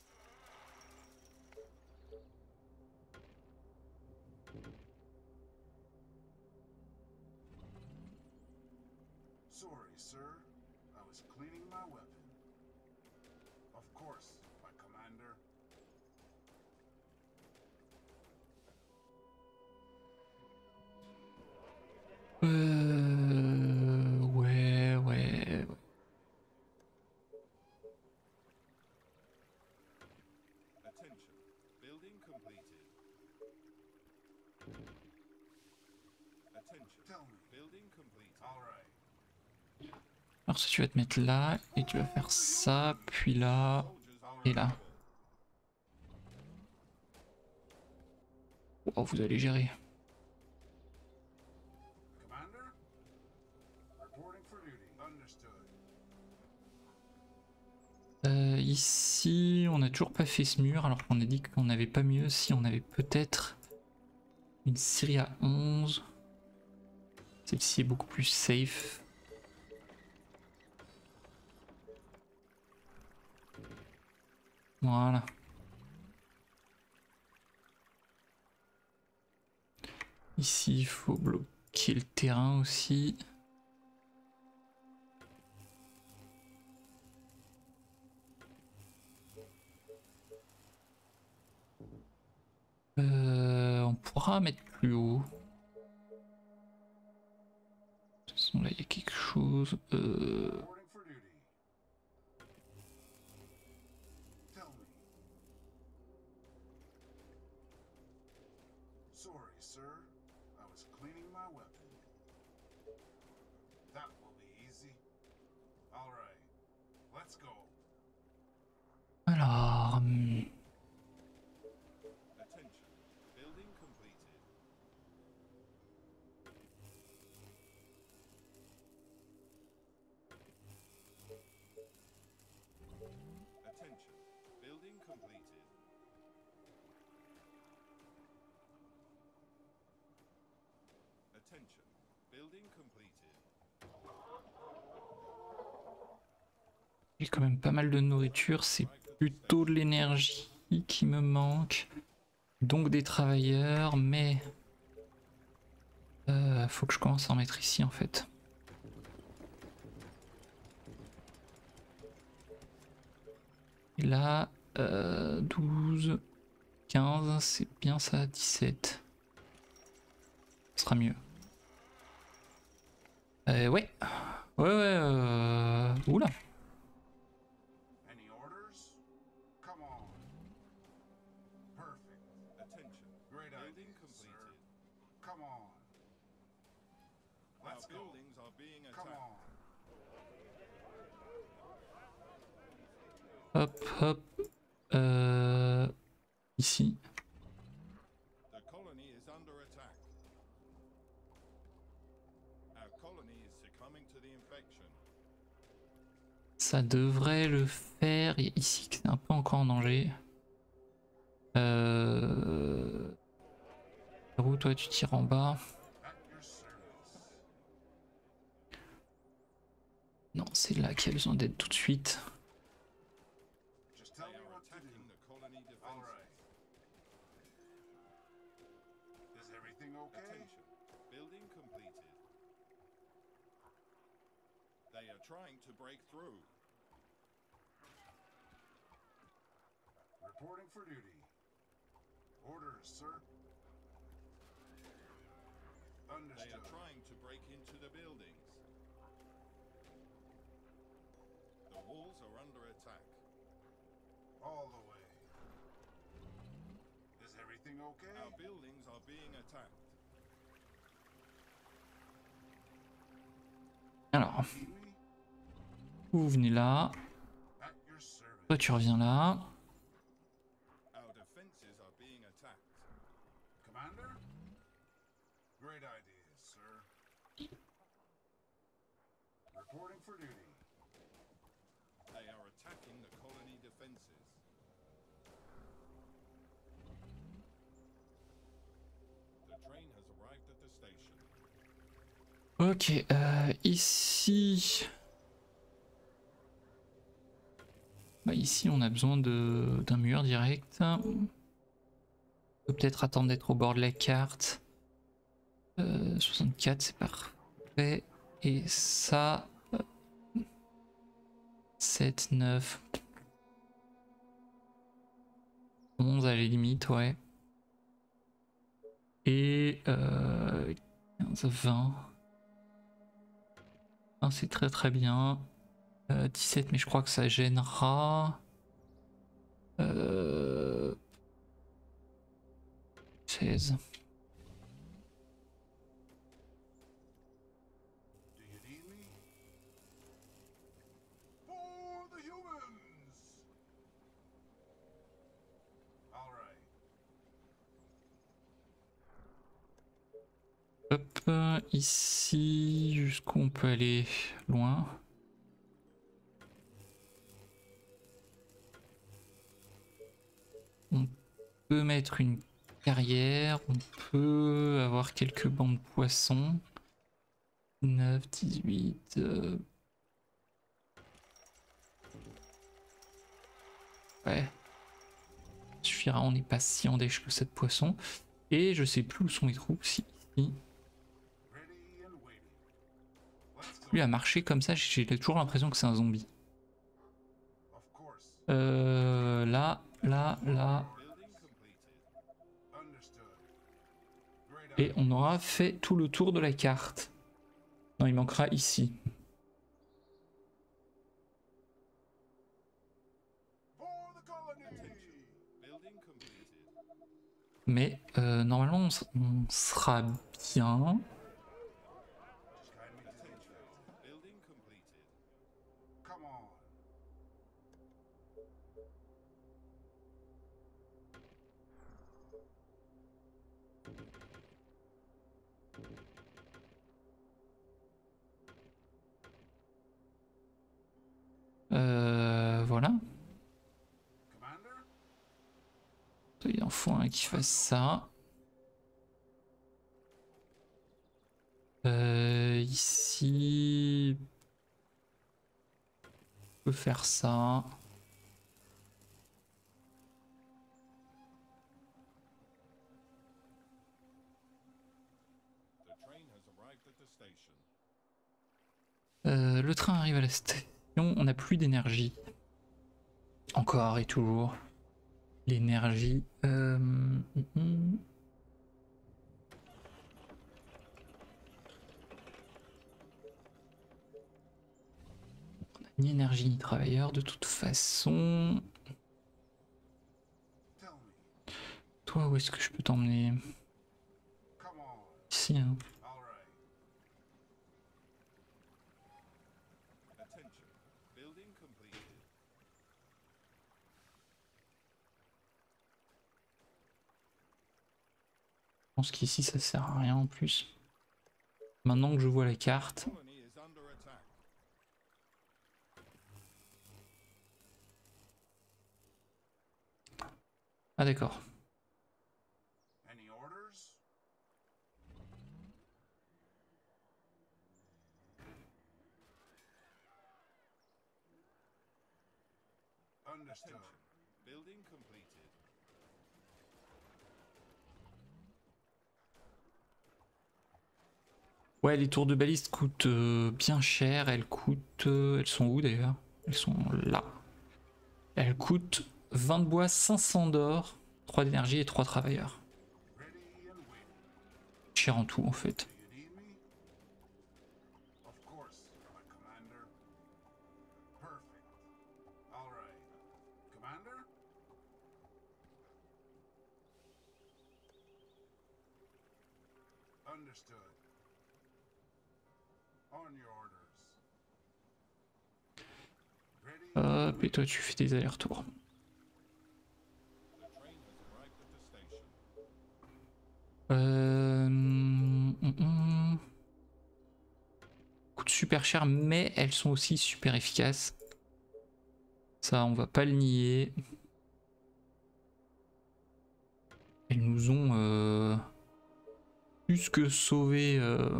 Sorry, sir. I was cleaning my weapon. Of course, my commander. Ouais. Attention. Building completed. Attention. Tell me. Building completed. All right. Alors ça tu vas te mettre là et tu vas faire ça, puis là et là. Oh, vous allez gérer. Commander? Reporting for duty. Understood. Ici, on n'a toujours pas fait ce mur alors qu'on a dit qu'on n'avait pas mieux. Si on avait peut-être une série à 11. Celle-ci est beaucoup plus safe. Voilà. Ici, il faut bloquer le terrain aussi. On pourra mettre plus haut. chose. Reporting for duty. Tell me. Sorry, sir. I was cleaning my weapon. That will be easy. All right. Let's go. Alors, Attention. Building completed. Attention. Building completed. Attention. Building completed. j'ai quand même pas mal de nourriture, c'est plutôt de l'énergie qui me manque. Donc des travailleurs, mais faut que je commence à en mettre ici en fait. Et là, 12, 15, c'est bien ça, 17. Ce sera mieux. Ouais. Oula. Any orders? Come on. Perfect. Attention. Great Building idea, sir. completed. Come on. Our Let's go. buildings are being Come attacked. on. Hop, hop. Ici. The colony is under attack. Our colony is succumbing to the infection. Ça devrait le faire. Il y a ici que c'est un peu encore en danger. Où toi tu tires en bas? At your service. Non, c'est là qu'il y a besoin d'aide tout de suite. Just They tell me are what to attacking do. the colony All defenses. right. Is everything okay? Attention. Building completed. They are trying to break through. Reporting for duty. Orders, sir. They Understood. are trying to break into the buildings. The walls are under attack. All the way. Is everything okay? Our buildings are being attacked. Alors, Need me? vous venez là. At your service. Toi tu reviens là. Our defenses are being attacked. Commander? Great idea, sir. Reporting for duty. They are attacking the colony defenses. The train has arrived at the station. Ok, ici. Bah ici on a besoin d'un mur direct. On peut peut-être attendre d'être au bord de la carte. 64 c'est parfait. Et ça... 7, 9... 11 à la limite, ouais. Et 15, 20... c'est très très bien. 17, mais je crois que ça gênera. 16. Do you need me? For the humans! All right. Hop, ici, jusqu'où on peut aller loin. On peut mettre une carrière, on peut avoir quelques bancs de poissons. 9, 18... Ouais. Suffira, on n'est pas si en dèche que cette poisson. Et je sais plus où sont les troupes, si ici. Ready and waiting. Let's go. Lui a marché comme ça, j'ai toujours l'impression que c'est un zombie. Of course. Là. Building completed. Understood. Great Et idea. on aura fait tout le tour de la carte. Non, il manquera ici. Building completed. Mais normalement on sera bien. Building completed. Come on. Voilà. Commander? Il en faut un qui fasse ça. Ici, on peut faire ça. The train has arrived at the station. Le train arrive à la station. On n'a plus d'énergie. Encore et toujours. L'énergie. Ni énergie ni travailleur de toute façon. Tell me. Toi, où est-ce que je peux t'emmener? Come on. Ici, hein. All right. Attention. Building completed. Je pense qu'ici ça sert à rien en plus. Maintenant que je vois la carte. Colony is under attack. Ah d'accord. Any orders? Understood. Attention. Building completed. Ouais, les tours de baliste coûtent bien cher. Elles coûtent... elles sont où d'ailleurs? Elles sont là. Elles coûtent 20 de bois, 500 d'or, 3 d'énergie et 3 travailleurs. Ready and waiting. Cher en tout en fait. Do you need me? Of course, my commander. Perfect. All right. Commander? Understood. On your orders. Ready? Hop, et toi tu fais des allers-retours. The train has arrived at the station. Coûtent super cher, mais elles sont aussi super efficaces. Ça, on va pas le nier. Elles nous ont plus que sauvé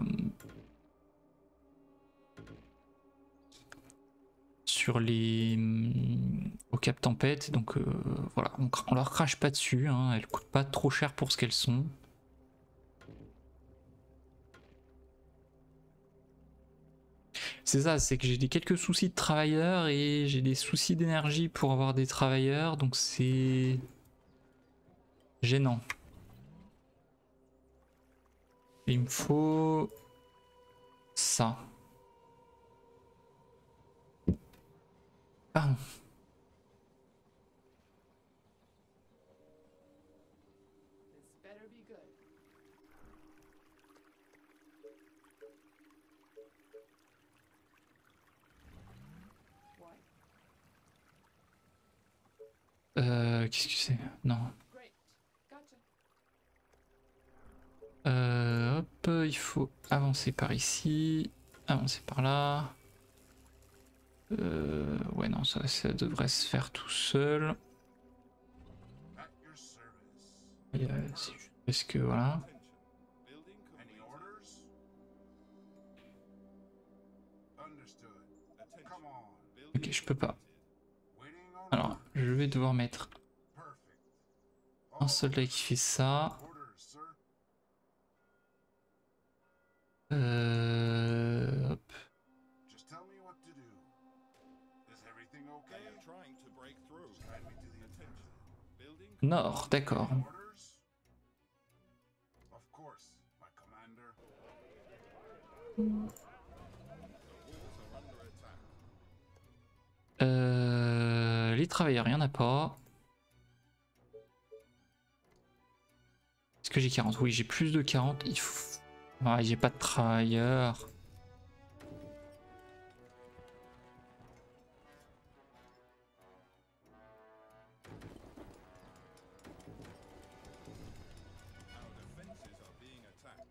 sur les au Cap Tempête, donc voilà, on leur crache pas dessus, hein. Elles coûtent pas trop cher pour ce qu'elles sont. C'est ça, c'est que j'ai des quelques soucis de travailleurs et j'ai des soucis d'énergie pour avoir des travailleurs, donc c'est gênant. Et il me faut ça. Pardon. This better be good. Why? Qu'est-ce que c'est? Non. Great. Gotcha. Hop, il faut avancer par ici, avancer par là. Ouais, non, ça devrait se faire tout seul. At your service. C'est juste parce que voilà. Attention. Building Any completed. orders? Understood. Attention. Come on. Building Ok, je peux pas. completed. Waiting on Alors, je vais devoir mettre perfect. un soldat qui fait ça. Orders, sir. Hop. Just tell me what to do. Is everything They okay? are trying to break through. Guide me to the Attention. Building Nord, d'accord. orders? Of course, my commander. The walls are under attack. Les travailleurs, il n'y en a pas. Est-ce que j'ai 40? Oui, j'ai plus de 40. Il faut... Ouais, j'ai pas de travailleurs. Our defenses are being attacked.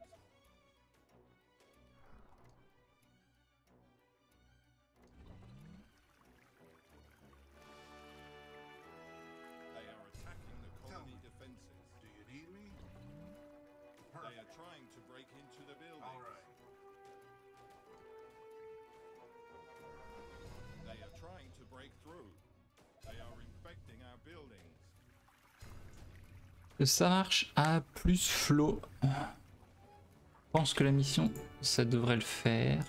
They are attacking the colony defenses. Do you need me? They are trying to break into the buildings. All right. They are trying to break through. They are infecting our buildings. Ça marche à plus flow. Je pense que la mission, ça devrait le faire.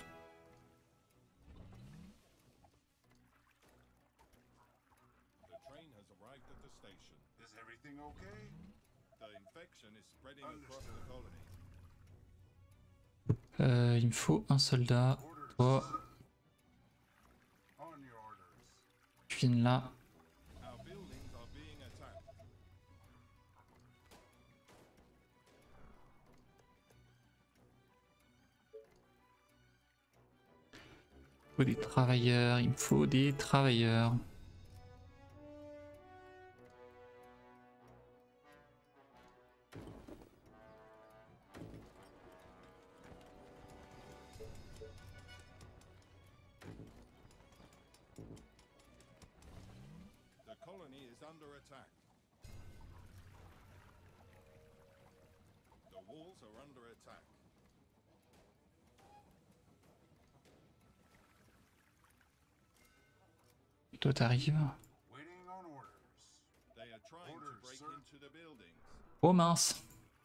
The train has arrived at the station. Is everything okay? The infection is spreading across the colony. Il me faut un soldat. Toi, On your orders. tu viens là. Our buildings are being attacked. Il faut des travailleurs. Il me faut des travailleurs. The colony is under attack. The walls are under attack. Toi, t'arrives. Waiting on orders. They are trying to break into the buildings. Oh mince.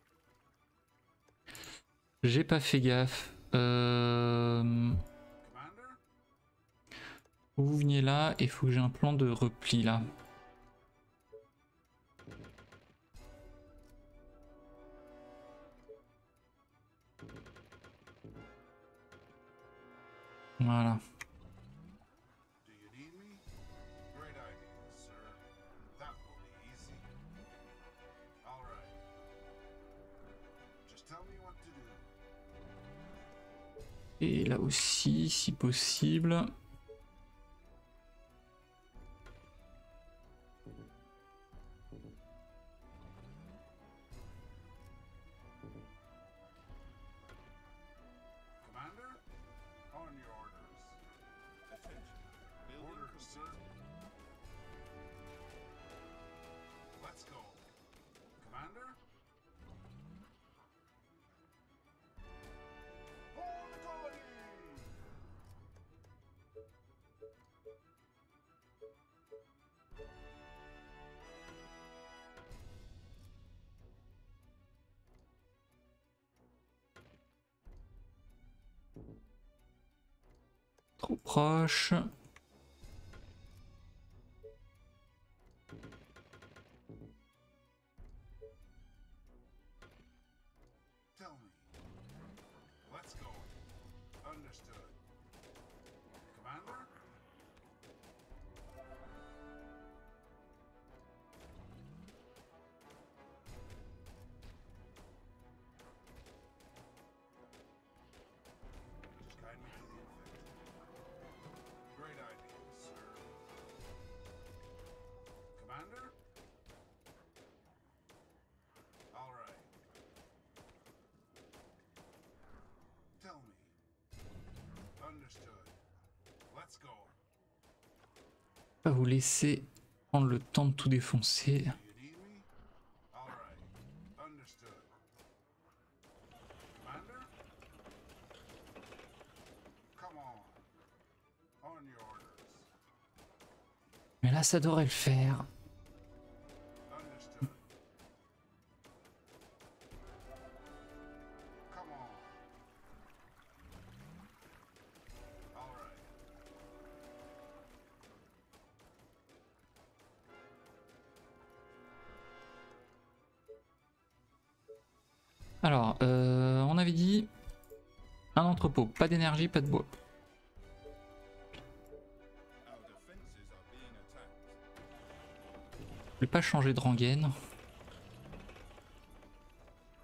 J'ai pas fait gaffe. Commander? Vous venez là et il faut que j'ai un plan de repli là. Voilà. Do you need me? Great idea, sir. That will be easy. All right. Just tell me what to do. Et là aussi, si possible. Commander? On your orders. Attention. Building Orders, sir. completed. Let's go. Commander? For the colony! Trop proche. Tell me. Let's go. Understood. Commander? Just guide me to the infected. Great idea, sir. Commander? All right. Tell me. Understood. Let's go. Pas vous laisser prendre le temps de tout défoncer. Do you need me? All right. Understood. Commander? Come on. On your orders. Mais là, ça devrait le faire. Understood. Come on. All right. Alors, on avait dit un entrepôt, pas d'énergie, pas de bois. Our defenses are being attacked. Je vais pas changer de rengaine.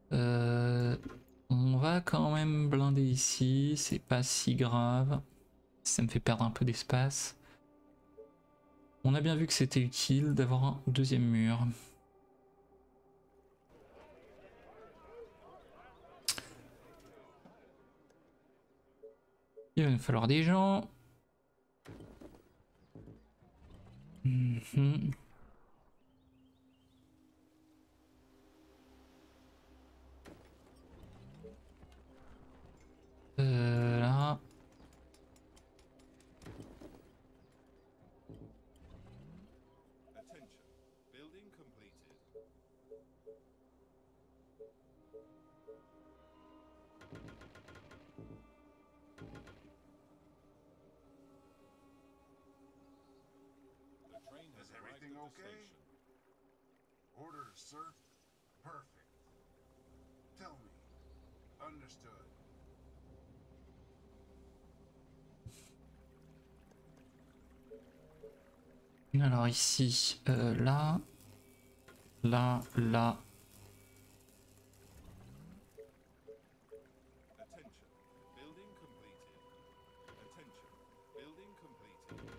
On va quand même blinder ici, c'est pas si grave. Ça me fait perdre un peu d'espace. On a bien vu que c'était utile d'avoir un deuxième mur. Il va nous falloir des gens. Mhm. Là. Attention. Building completed. The train has Is arrived everything at the okay? station. Orders, sir. Perfect. Tell me. Understood. Alors ici, là, là, là. Attention. Building completed. Attention. Building completed.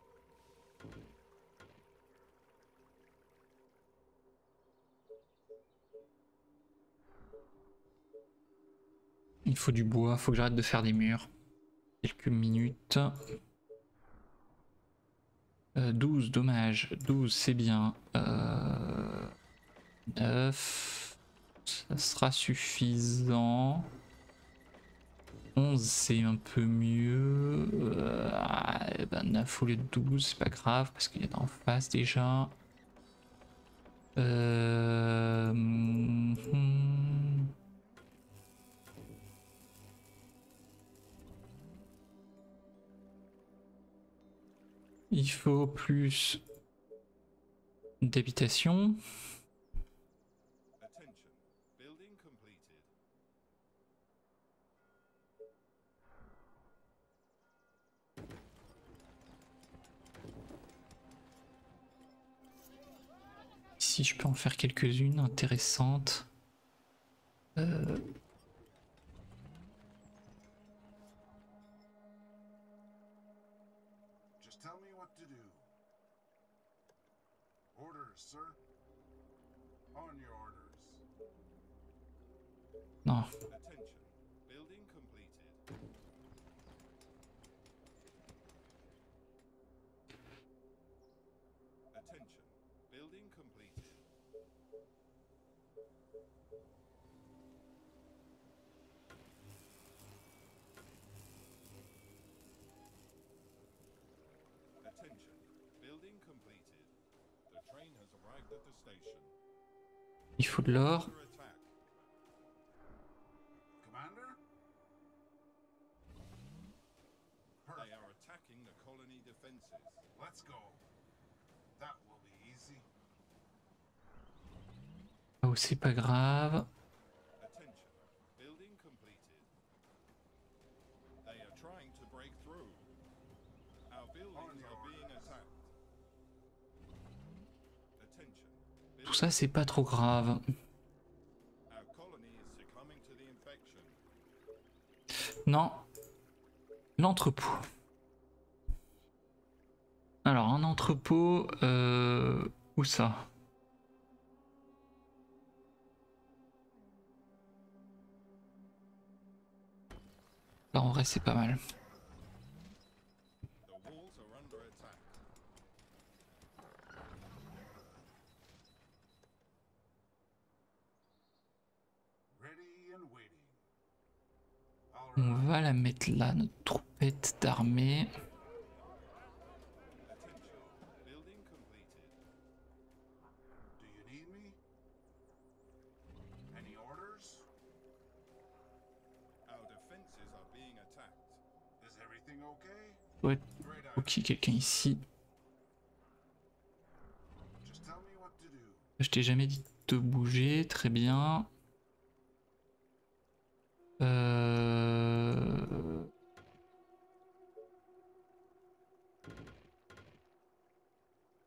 Il faut du bois, faut que j'arrête de faire des murs. Quelques minutes. 12, dommage. 12, c'est bien. 9, ça sera suffisant. 11, c'est un peu mieux. Ben 9 au lieu de 12, c'est pas grave parce qu'il est en face déjà. Il faut plus d'habitation. Attention. Building completed. Ici, je peux en faire quelques-unes intéressantes. Just tell me what to do. Orders, sir. On your orders. Non, Attention. Building completed. Attention. Building completed. Attention. Building completed. The train has arrived at the station. il faut de l'or. Under attack. Commander? They Perfect. are attacking the colony defenses. Let's go. That will be easy. Oh, c'est pas grave. Attention. Building completed. They are trying to break through. Our buildings are being attacked. Attention. Tout ça, c'est pas trop grave. Our colony is succumbing to the infection. Non. L'entrepôt. Alors, un entrepôt... où ça? Là, en vrai, c'est pas mal. The walls are under attack. Ready and waiting. All On right. va la mettre là, notre troupette d'armée. Attention. Building completed. Do you need me? Any orders? Our defenses are being attacked. Is everything okay? Ouais, Great idea. ok, quelqu'un ici. Just tell me what to do. Je t'ai jamais dit de bouger, très bien.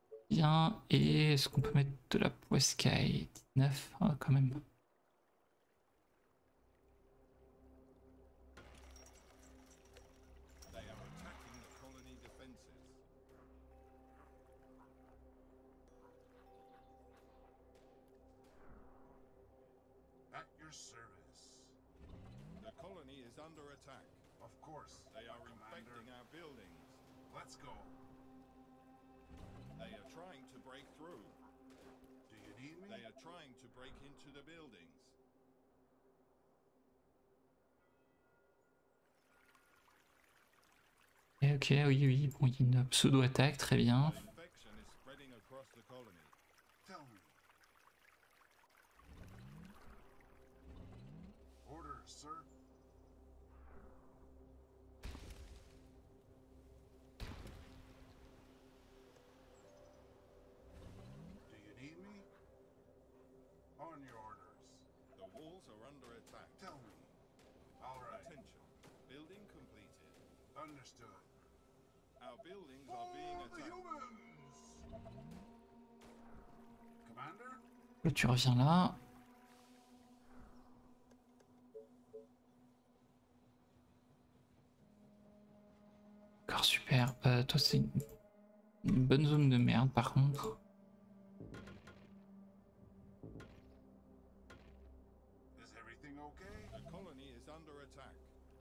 Bien, et est-ce qu'on peut mettre de la poiscaille? 19, ah, quand même. your service. The colony is under attack. Of course. They are Commander. infecting our buildings. Let's go. They are trying to break through. Do you need me? They are trying to break into the buildings. Ok, oui, oui, bon, il y a une pseudo-attaque, très bien. The infection is spreading across the colony. Tell me. Orders, sir. Do you need me? On your orders. The walls are under attack. Tell me. All right. Attention. Building completed. Understood. Our buildings are being For the attacked. humans! Commander? Là, tu reviens là. D'accord, super. Toi, c'est une bonne zone de merde, par contre. Is everything okay? The colony is under attack.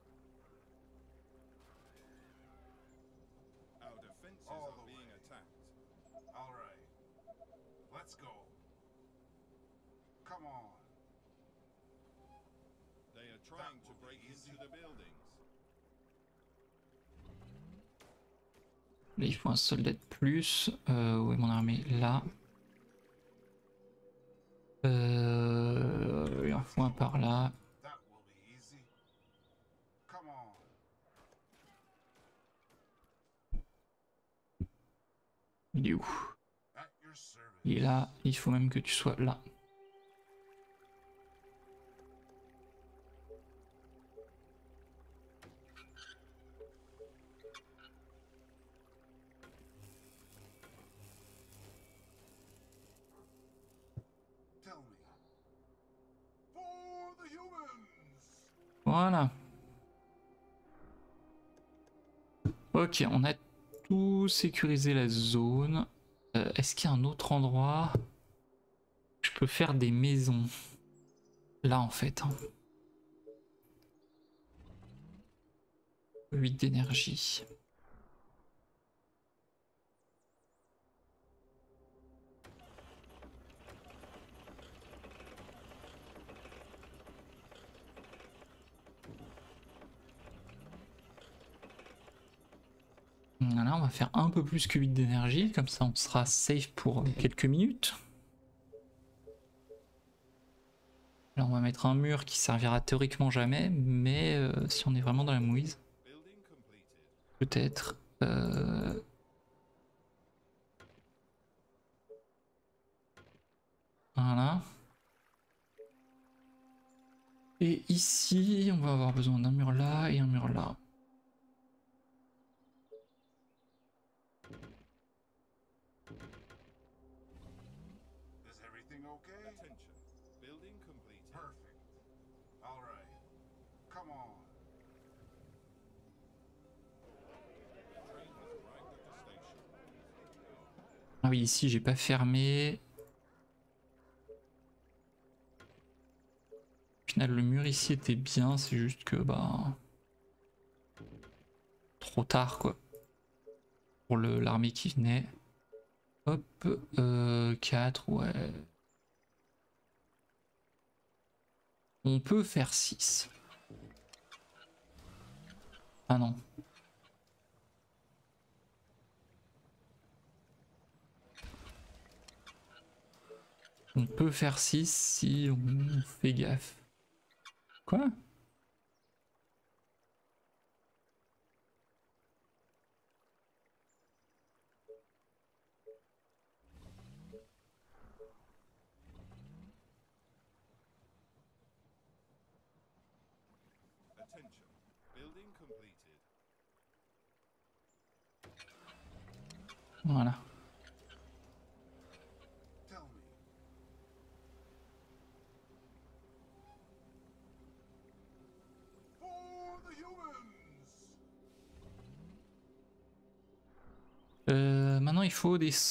Our defenses All are the being way. attacked. All right. Let's go. Come on. They are trying to will be break easy. into the buildings. Là, il faut un soldat de plus. Où est mon armée? Là. Il en faut un par là. That will be easy. Come on. Il est où? At your service. Il est là. Il faut même que tu sois là. Tell me. For the humans! Voilà. Ok, on a tout sécurisé la zone. Est-ce qu'il y a un autre endroit où je peux faire des maisons? Là, en fait. Hein. 8 d'énergie. Voilà, on va faire un peu plus que 8 d'énergie, comme ça on sera safe pour quelques minutes. Là on va mettre un mur qui servira théoriquement jamais, mais si on est vraiment dans la mouise, Building completed. peut-être. Voilà. Et ici, on va avoir besoin d'un mur là et un mur là. Is everything okay? Attention. Building completed. Perfect. All right. Come on. The train has arrived at the station. Ah oui, ici j'ai pas fermé. Au final, le mur ici était bien, c'est juste que bah trop tard quoi pour l'armée qui venait. Hop, 4, ouais. On peut faire 6. Ah non. On peut faire 6 si on fait gaffe. Quoi? Attention. Building completed. Voilà. Tell me. For the humans! Maintenant il faut des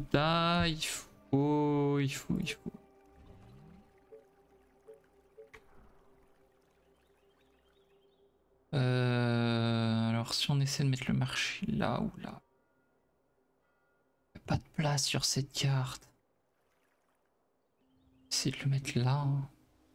soldats, il faut. Alors si on essaie de mettre le marché là ou là. Il n'y a pas de place sur cette carte. Essayer de le mettre là. Hein.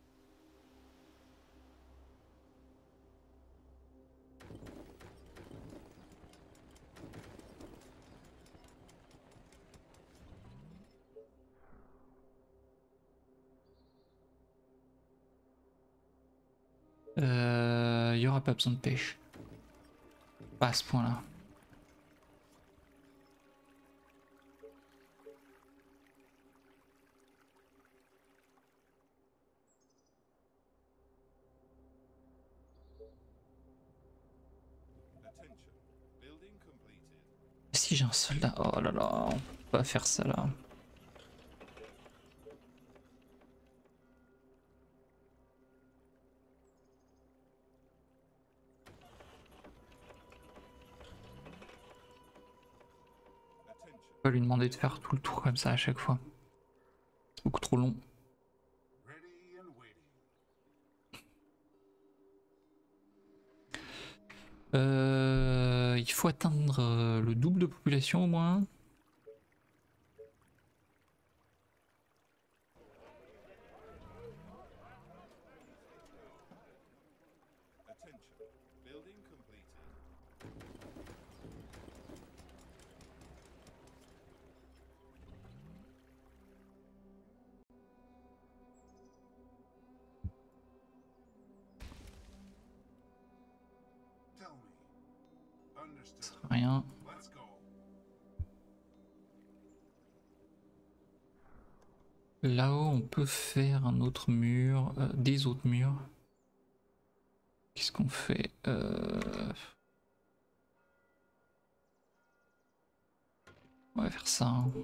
Il y aura pas besoin de pêche. Pas à ce point-là. Si j'ai un soldat, oh là là, on peut pas faire ça là. On va lui demander de faire tout le tour comme ça à chaque fois. C'est beaucoup trop long. Ready and waiting. Il faut atteindre le double de population au moins. Tell me. Understood. Rien. Let's go. Là-haut, on peut faire un autre mur, des autres murs. Qu'est-ce qu'on fait On va faire ça. Hein.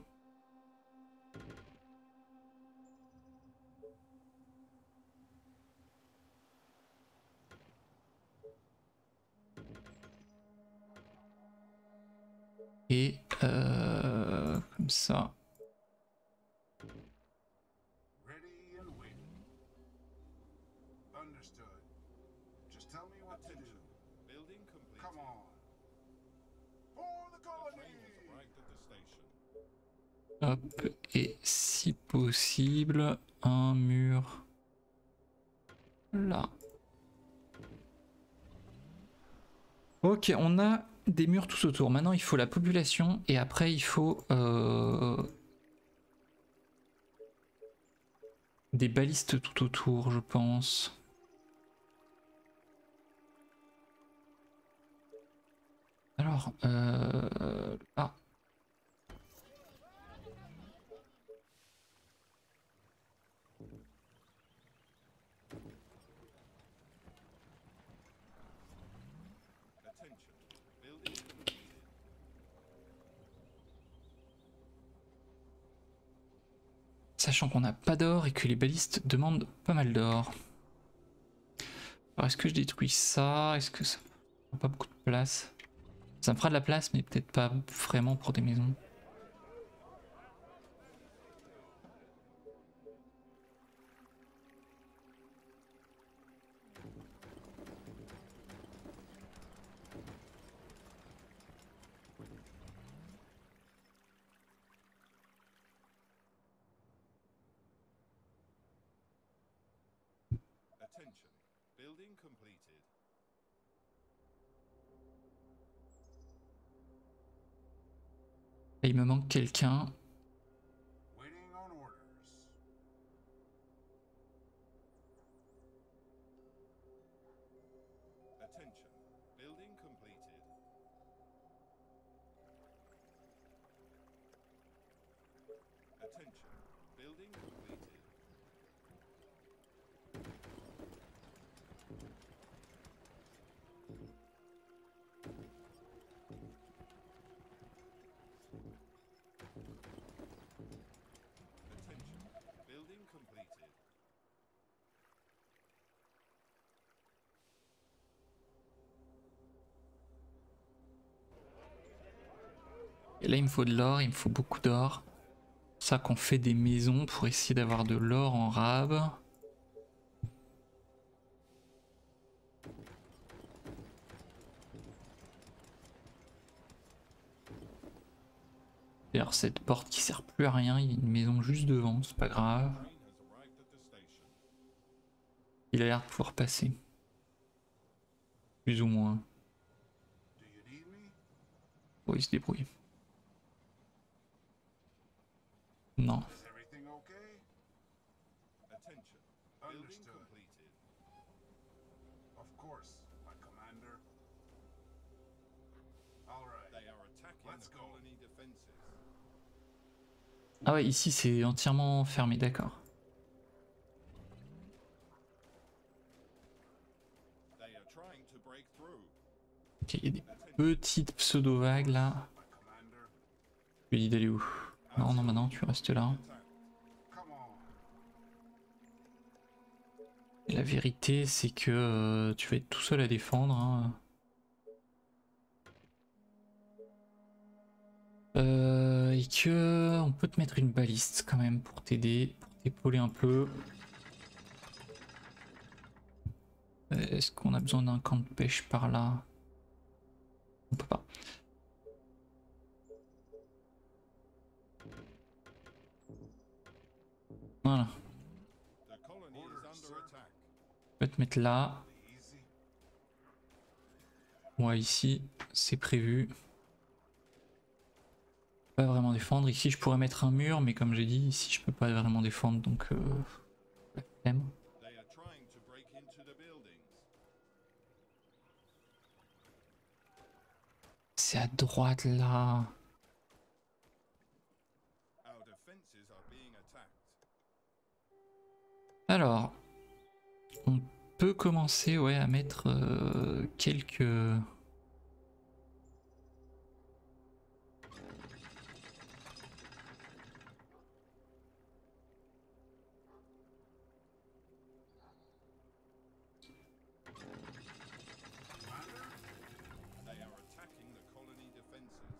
Et comme ça. Ready and waiting. Understood. Just tell me what to do. Building complete. Come on. For the colony. Train has arrived at the station. Hop, et si possible, un mur là. Ok, on a des murs tous autour. Maintenant, il faut la population et après, il faut des balistes tout autour, je pense. Alors, ah. Sachant qu'on n'a pas d'or et que les balistes demandent pas mal d'or. Alors est-ce que je détruis ça? Est-ce que ça prend pas beaucoup de place? Ça me fera de la place mais peut-être pas vraiment pour des maisons. Attention. Building completed. Et il me manque quelqu'un. Waiting on orders. Attention. Building completed. Attention. Building completed. Attention. Building completed. Et là il me faut de l'or, il me faut beaucoup d'or. C'est ça qu'on fait des maisons pour essayer d'avoir de l'or en rab. D'ailleurs, cette porte qui sert plus à rien, il y a une maison juste devant, c'est pas grave. Train has arrived at the station. Il a l'air de pouvoir passer. Plus ou moins. Do you need me? Bon, il se débrouille. Non. Is everything okay? Attention. Building Understood. completed. Of course, my commander. All right. They are attacking Let's the go. colony defenses. Ah ouais, ici c'est entièrement fermé, d'accord. They are trying to break through. Ok, il y a des petites pseudo-vagues là. My commander. Je lui dis d'aller où? Non, non, maintenant tu restes là. Attack. Come on. Et la vérité, c'est que tu vas être tout seul à défendre. Hein. Et que on peut te mettre une baliste quand même pour t'aider, pour t'épauler un peu. Est-ce qu'on a besoin d'un camp de pêche par là? On peut pas. Voilà. The colony is under attack. Je vais te mettre là. Easy. Moi ici, c'est prévu. Pas vraiment défendre. Ici, je pourrais mettre un mur, mais comme j'ai dit, ici, je peux pas vraiment défendre, donc la flemme. They are trying to break into the buildings. C'est à droite là. Our defenses are being attacked. Alors, on peut commencer ouais, à mettre quelques... They are attacking the colony defenses.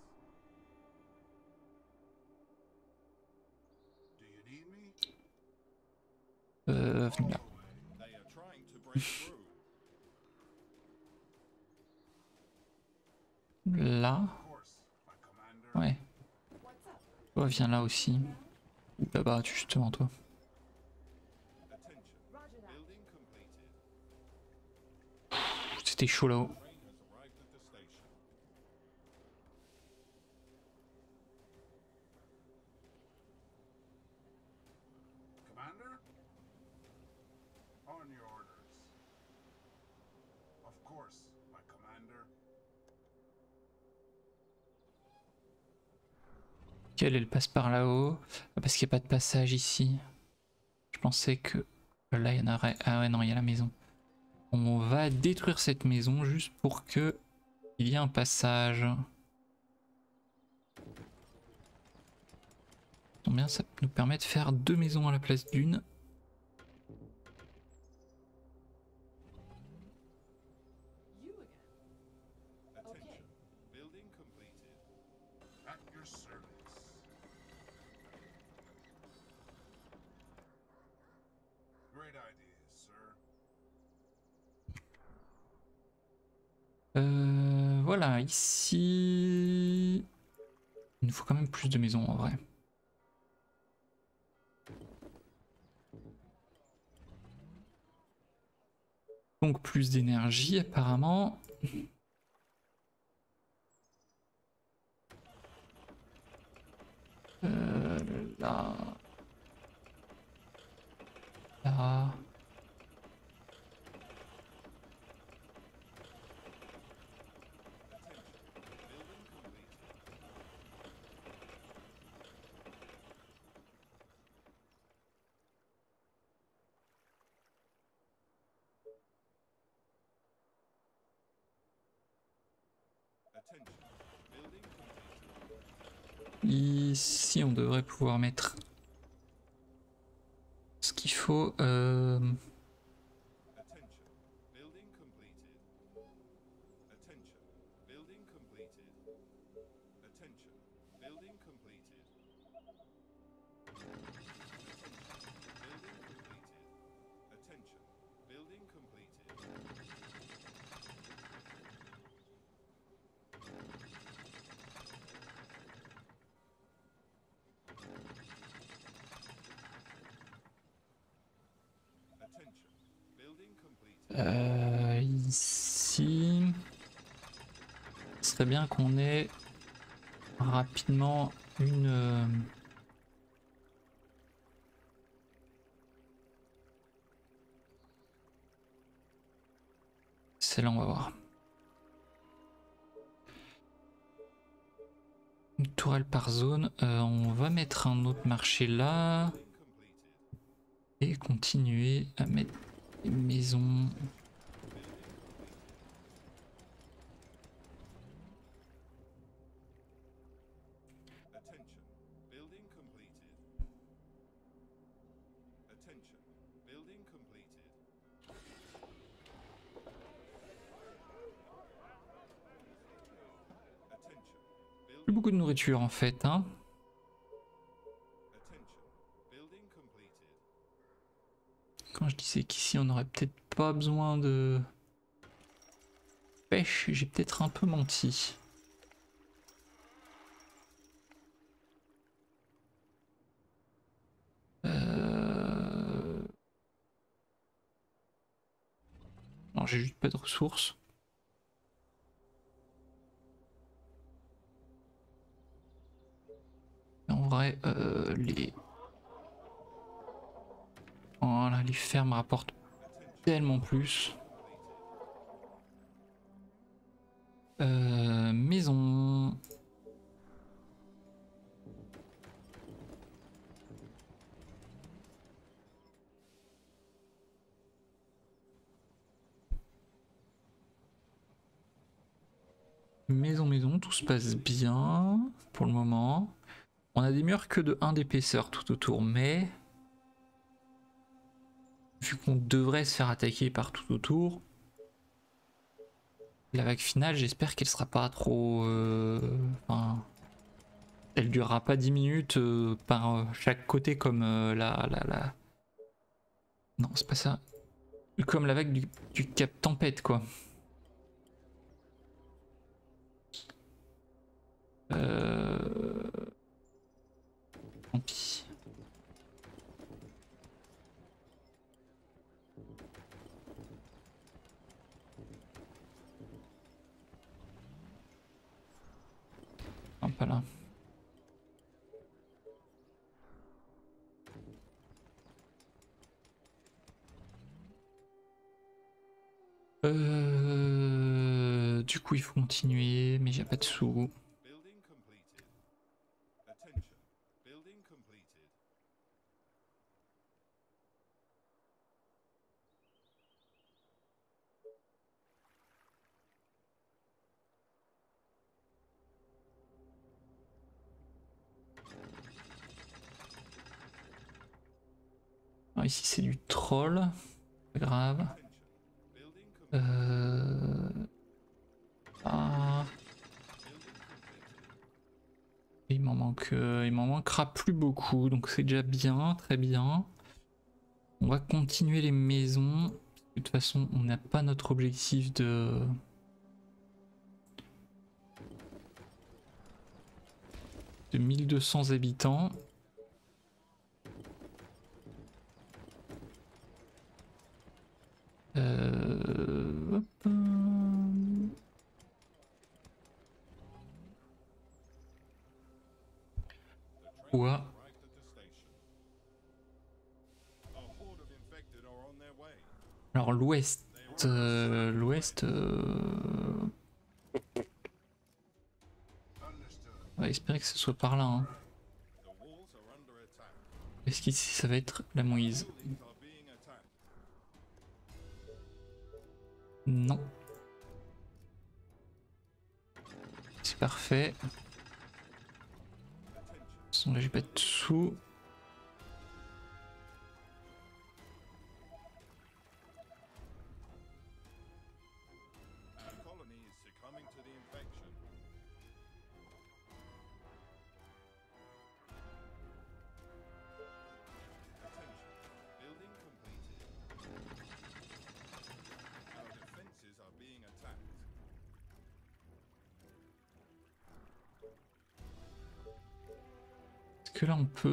Do you need me? venez là. They are trying to break through. Là, Of course, my commander. ouais. What's up? Toi, viens là aussi. Ou là-bas, justement, toi. Attention. Roger that. Building completed. C'était chaud là-haut. Train has arrived at the station. Commander? On your orders. Of course, my commander. Quelle elle passe par là-haut? Ah, parce qu'il n'y a pas de passage ici. Je pensais que là il y en aurait. Ah ouais non, il y a la maison. On va détruire cette maison juste pour que il y ait un passage. Donc bien, ça nous permet de faire deux maisons à la place d'une. You again. Attention. Building completed. At your service. Great idea, sir. Voilà, ici... Il nous faut quand même plus de maisons en vrai. Donc plus d'énergie apparemment. Là. Là. Building completed. Attention. Building completed. Ici, on devrait pouvoir mettre ce qu'il faut. Attention. Building completed. Attention. Building completed. Attention. Building completed. Attention. Building completed. Ici, ce serait bien qu'on ait rapidement une... Celle-là, on va voir. Une tourelle par zone. On va mettre un autre marché là. Et continuer à mettre des maisons. Attention, building completed. Attention, building completed. Attention, Plus beaucoup de nourriture en fait, hein. attention, building completed. Quand je disais qu'ici on aurait peut-être pas besoin de pêche, j'ai peut-être un peu menti. Non, j'ai juste pas de ressources. Et en vrai, voilà, les fermes rapportent tellement plus. Maison. Maison, tout se passe bien pour le moment. On a des murs que de 1 d'épaisseur tout autour, mais vu qu'on devrait se faire attaquer par tout autour, la vague finale, j'espère qu'elle sera pas trop... Enfin, elle durera pas 10 minutes par chaque côté comme la... Non, c'est pas ça. Comme la vague du Cap Tempête, quoi. Tant pis. Non, pas là. Du coup, il faut continuer, mais j'ai pas de sous. Building completed. Attention, building completed. Alors ici, c'est du troll. Pas grave. Attention, building completed. Ah. Il m'en manquera plus beaucoup, donc c'est déjà bien, très bien. On va continuer les maisons. De toute façon, on n'a pas notre objectif de 1200 habitants. Hop. Quoi? Arrived at the station. A horde of infected are on their way. Alors l'ouest, l'ouest, on va espérer que ce soit par là. Hein. The walls are under attack. Est-ce qu'ici ça va être la Moïse? Buildings are being attacked. Non. C'est parfait. De toute façon là j'ai pas de sous. Our colony is succumbing to the infection. Attention, building completed. Our defenses are being attacked. Est-ce que là on peut...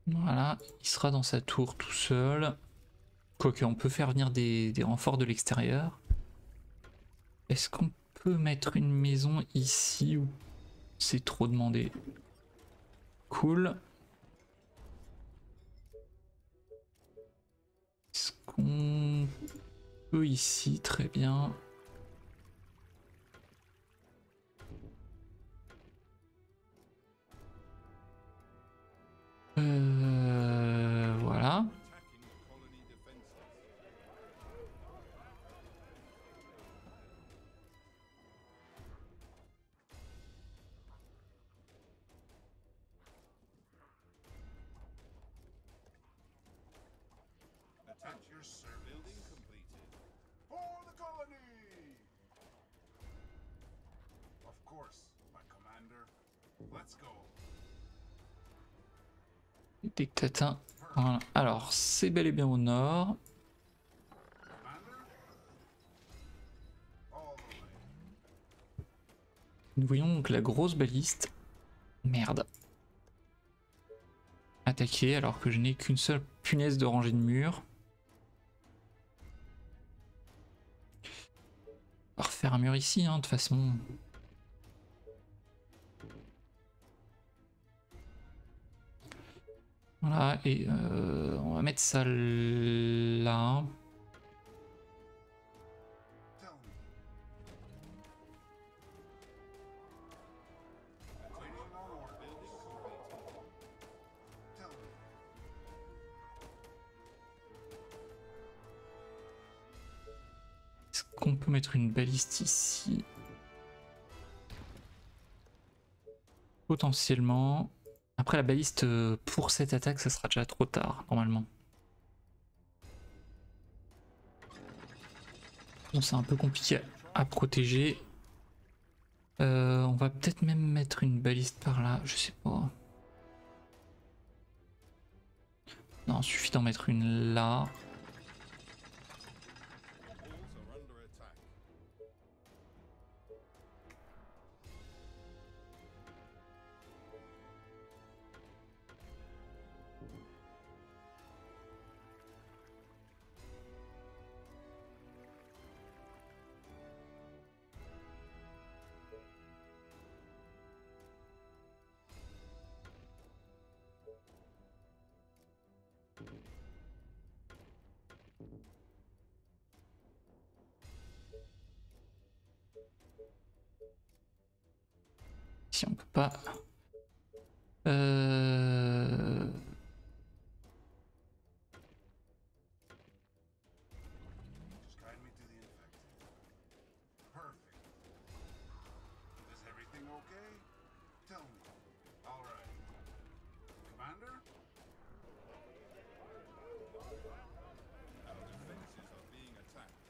Voilà, il sera dans sa tour tout seul. Quoique, on peut faire venir des renforts de l'extérieur. Est-ce qu'on peut mettre une maison ici ou c'est trop demandé? Cool. Est-ce qu'on peut ici? Très bien. Voilà. Attacking the colony defenses. At your service. Building completed. For the colony! Of course, my commander. Let's go. Dès que t'atteins. Voilà. Alors, c'est bel et bien au nord. Commander? All the way. Nous voyons donc la grosse baliste. Merde. Attaquer alors que je n'ai qu'une seule punaise de rangée de murs. On va refaire un mur ici, hein, de toute façon. Voilà, et on va mettre ça là. Tell me. Waiting on order. Tell me. Est-ce qu'on peut mettre une baliste ici? Potentiellement. Après la baliste pour cette attaque, ça sera déjà trop tard normalement. Bon, c'est un peu compliqué à protéger. On va peut-être même mettre une baliste par là, je sais pas. Non, il suffit d'en mettre une là. Walls are under attack. Si on peut pas. Just guide me to the infected. Perfect. Is everything okay? Tell me. All right. Commander? Our defenses are being attacked.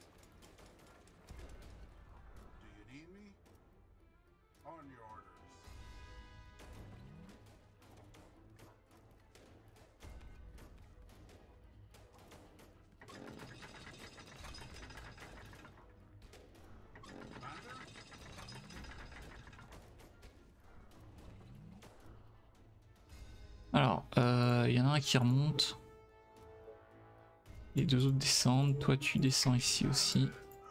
Do you need me? On your orders. Commander? Alors, il y en a un qui remonte. Les deux autres descendent. Toi, tu descends ici aussi.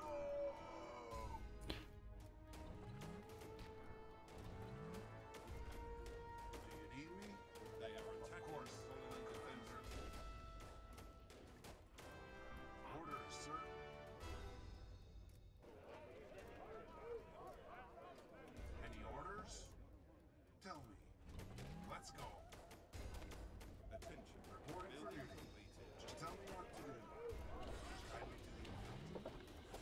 Do you need me? They are attacking the colony defenses. Orders, sir. Any orders? Tell me. Let's go. Attention. Reporting for Building duty. completed. Just tell me what to do. Just guide me to the infected.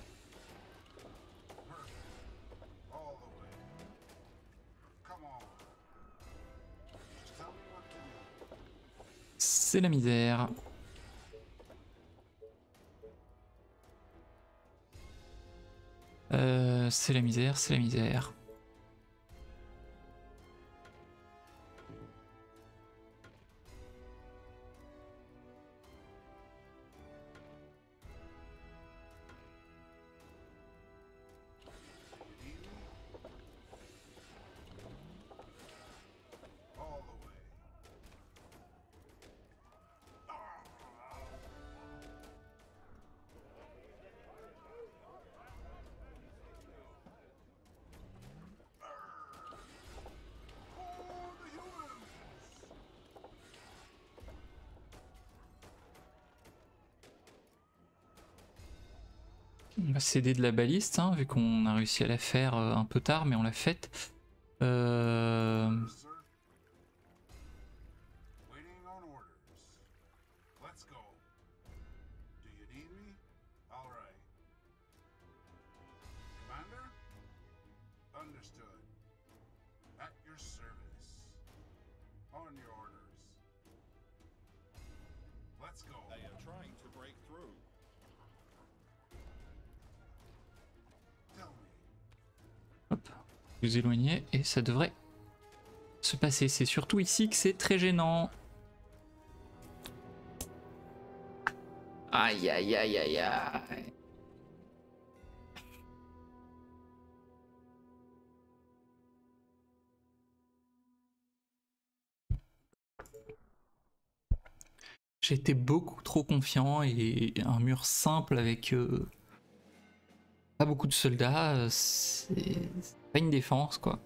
Perfect. All the way. Come on. Just tell me what to do. C'est la misère. C'est la misère, c'est la misère. Do you need me? All the way. On va s'aider de la baliste, hein, vu qu'on a réussi à la faire un peu tard, mais on l'a faite. Sir? Waiting on orders. Let's go. Do you need me? All right. Commander? Understood. At your service. On your orders. Let's go. They are trying to break through. Tell me. Hop, vous éloignez et ça devrait se passer. C'est surtout ici que c'est très gênant. Aïe aïe aïe aïe aïe. J'étais beaucoup trop confiant et un mur simple avec pas beaucoup de soldats, c'est pas une défense quoi.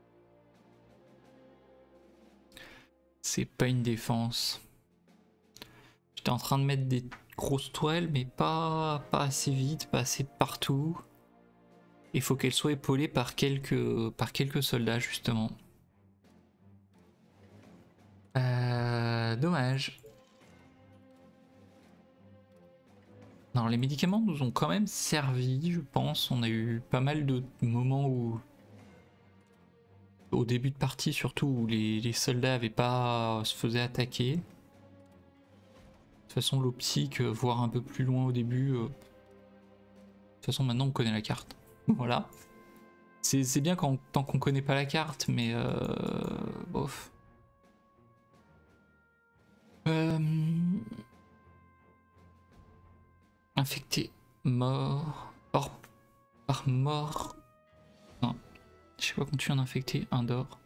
C'est pas une défense. J'étais en train de mettre des grosses toiles mais pas assez vite, pas assez partout. Il faut qu'elles soient épaulées par quelques soldats justement. Dommage. Alors les médicaments nous ont quand même servi, je pense. On a eu pas mal de moments où, au début de partie surtout, où les soldats se faisaient attaquer. De toute façon l'optique, voir un peu plus loin au début. De toute façon maintenant on connaît la carte. Voilà. C'est bien tant qu'on connaît pas la carte, mais bof. Infecté, mort, par mort. Non, je sais pas quand tu es un infecté, un d'or.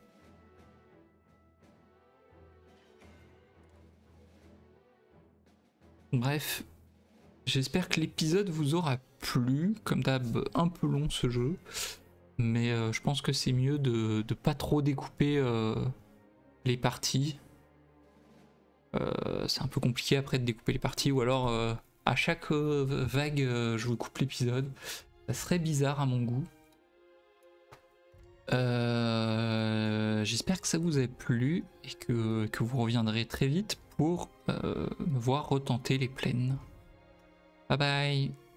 Bref, j'espère que l'épisode vous aura plu. Comme d'hab, un peu long ce jeu, mais je pense que c'est mieux de pas trop découper les parties. C'est un peu compliqué après de découper les parties, ou alors à chaque vague je vous coupe l'épisode. Ça serait bizarre à mon goût. J'espère que ça vous a plu et que vous reviendrez très vite pour me voir retenter les plaines. Bye bye.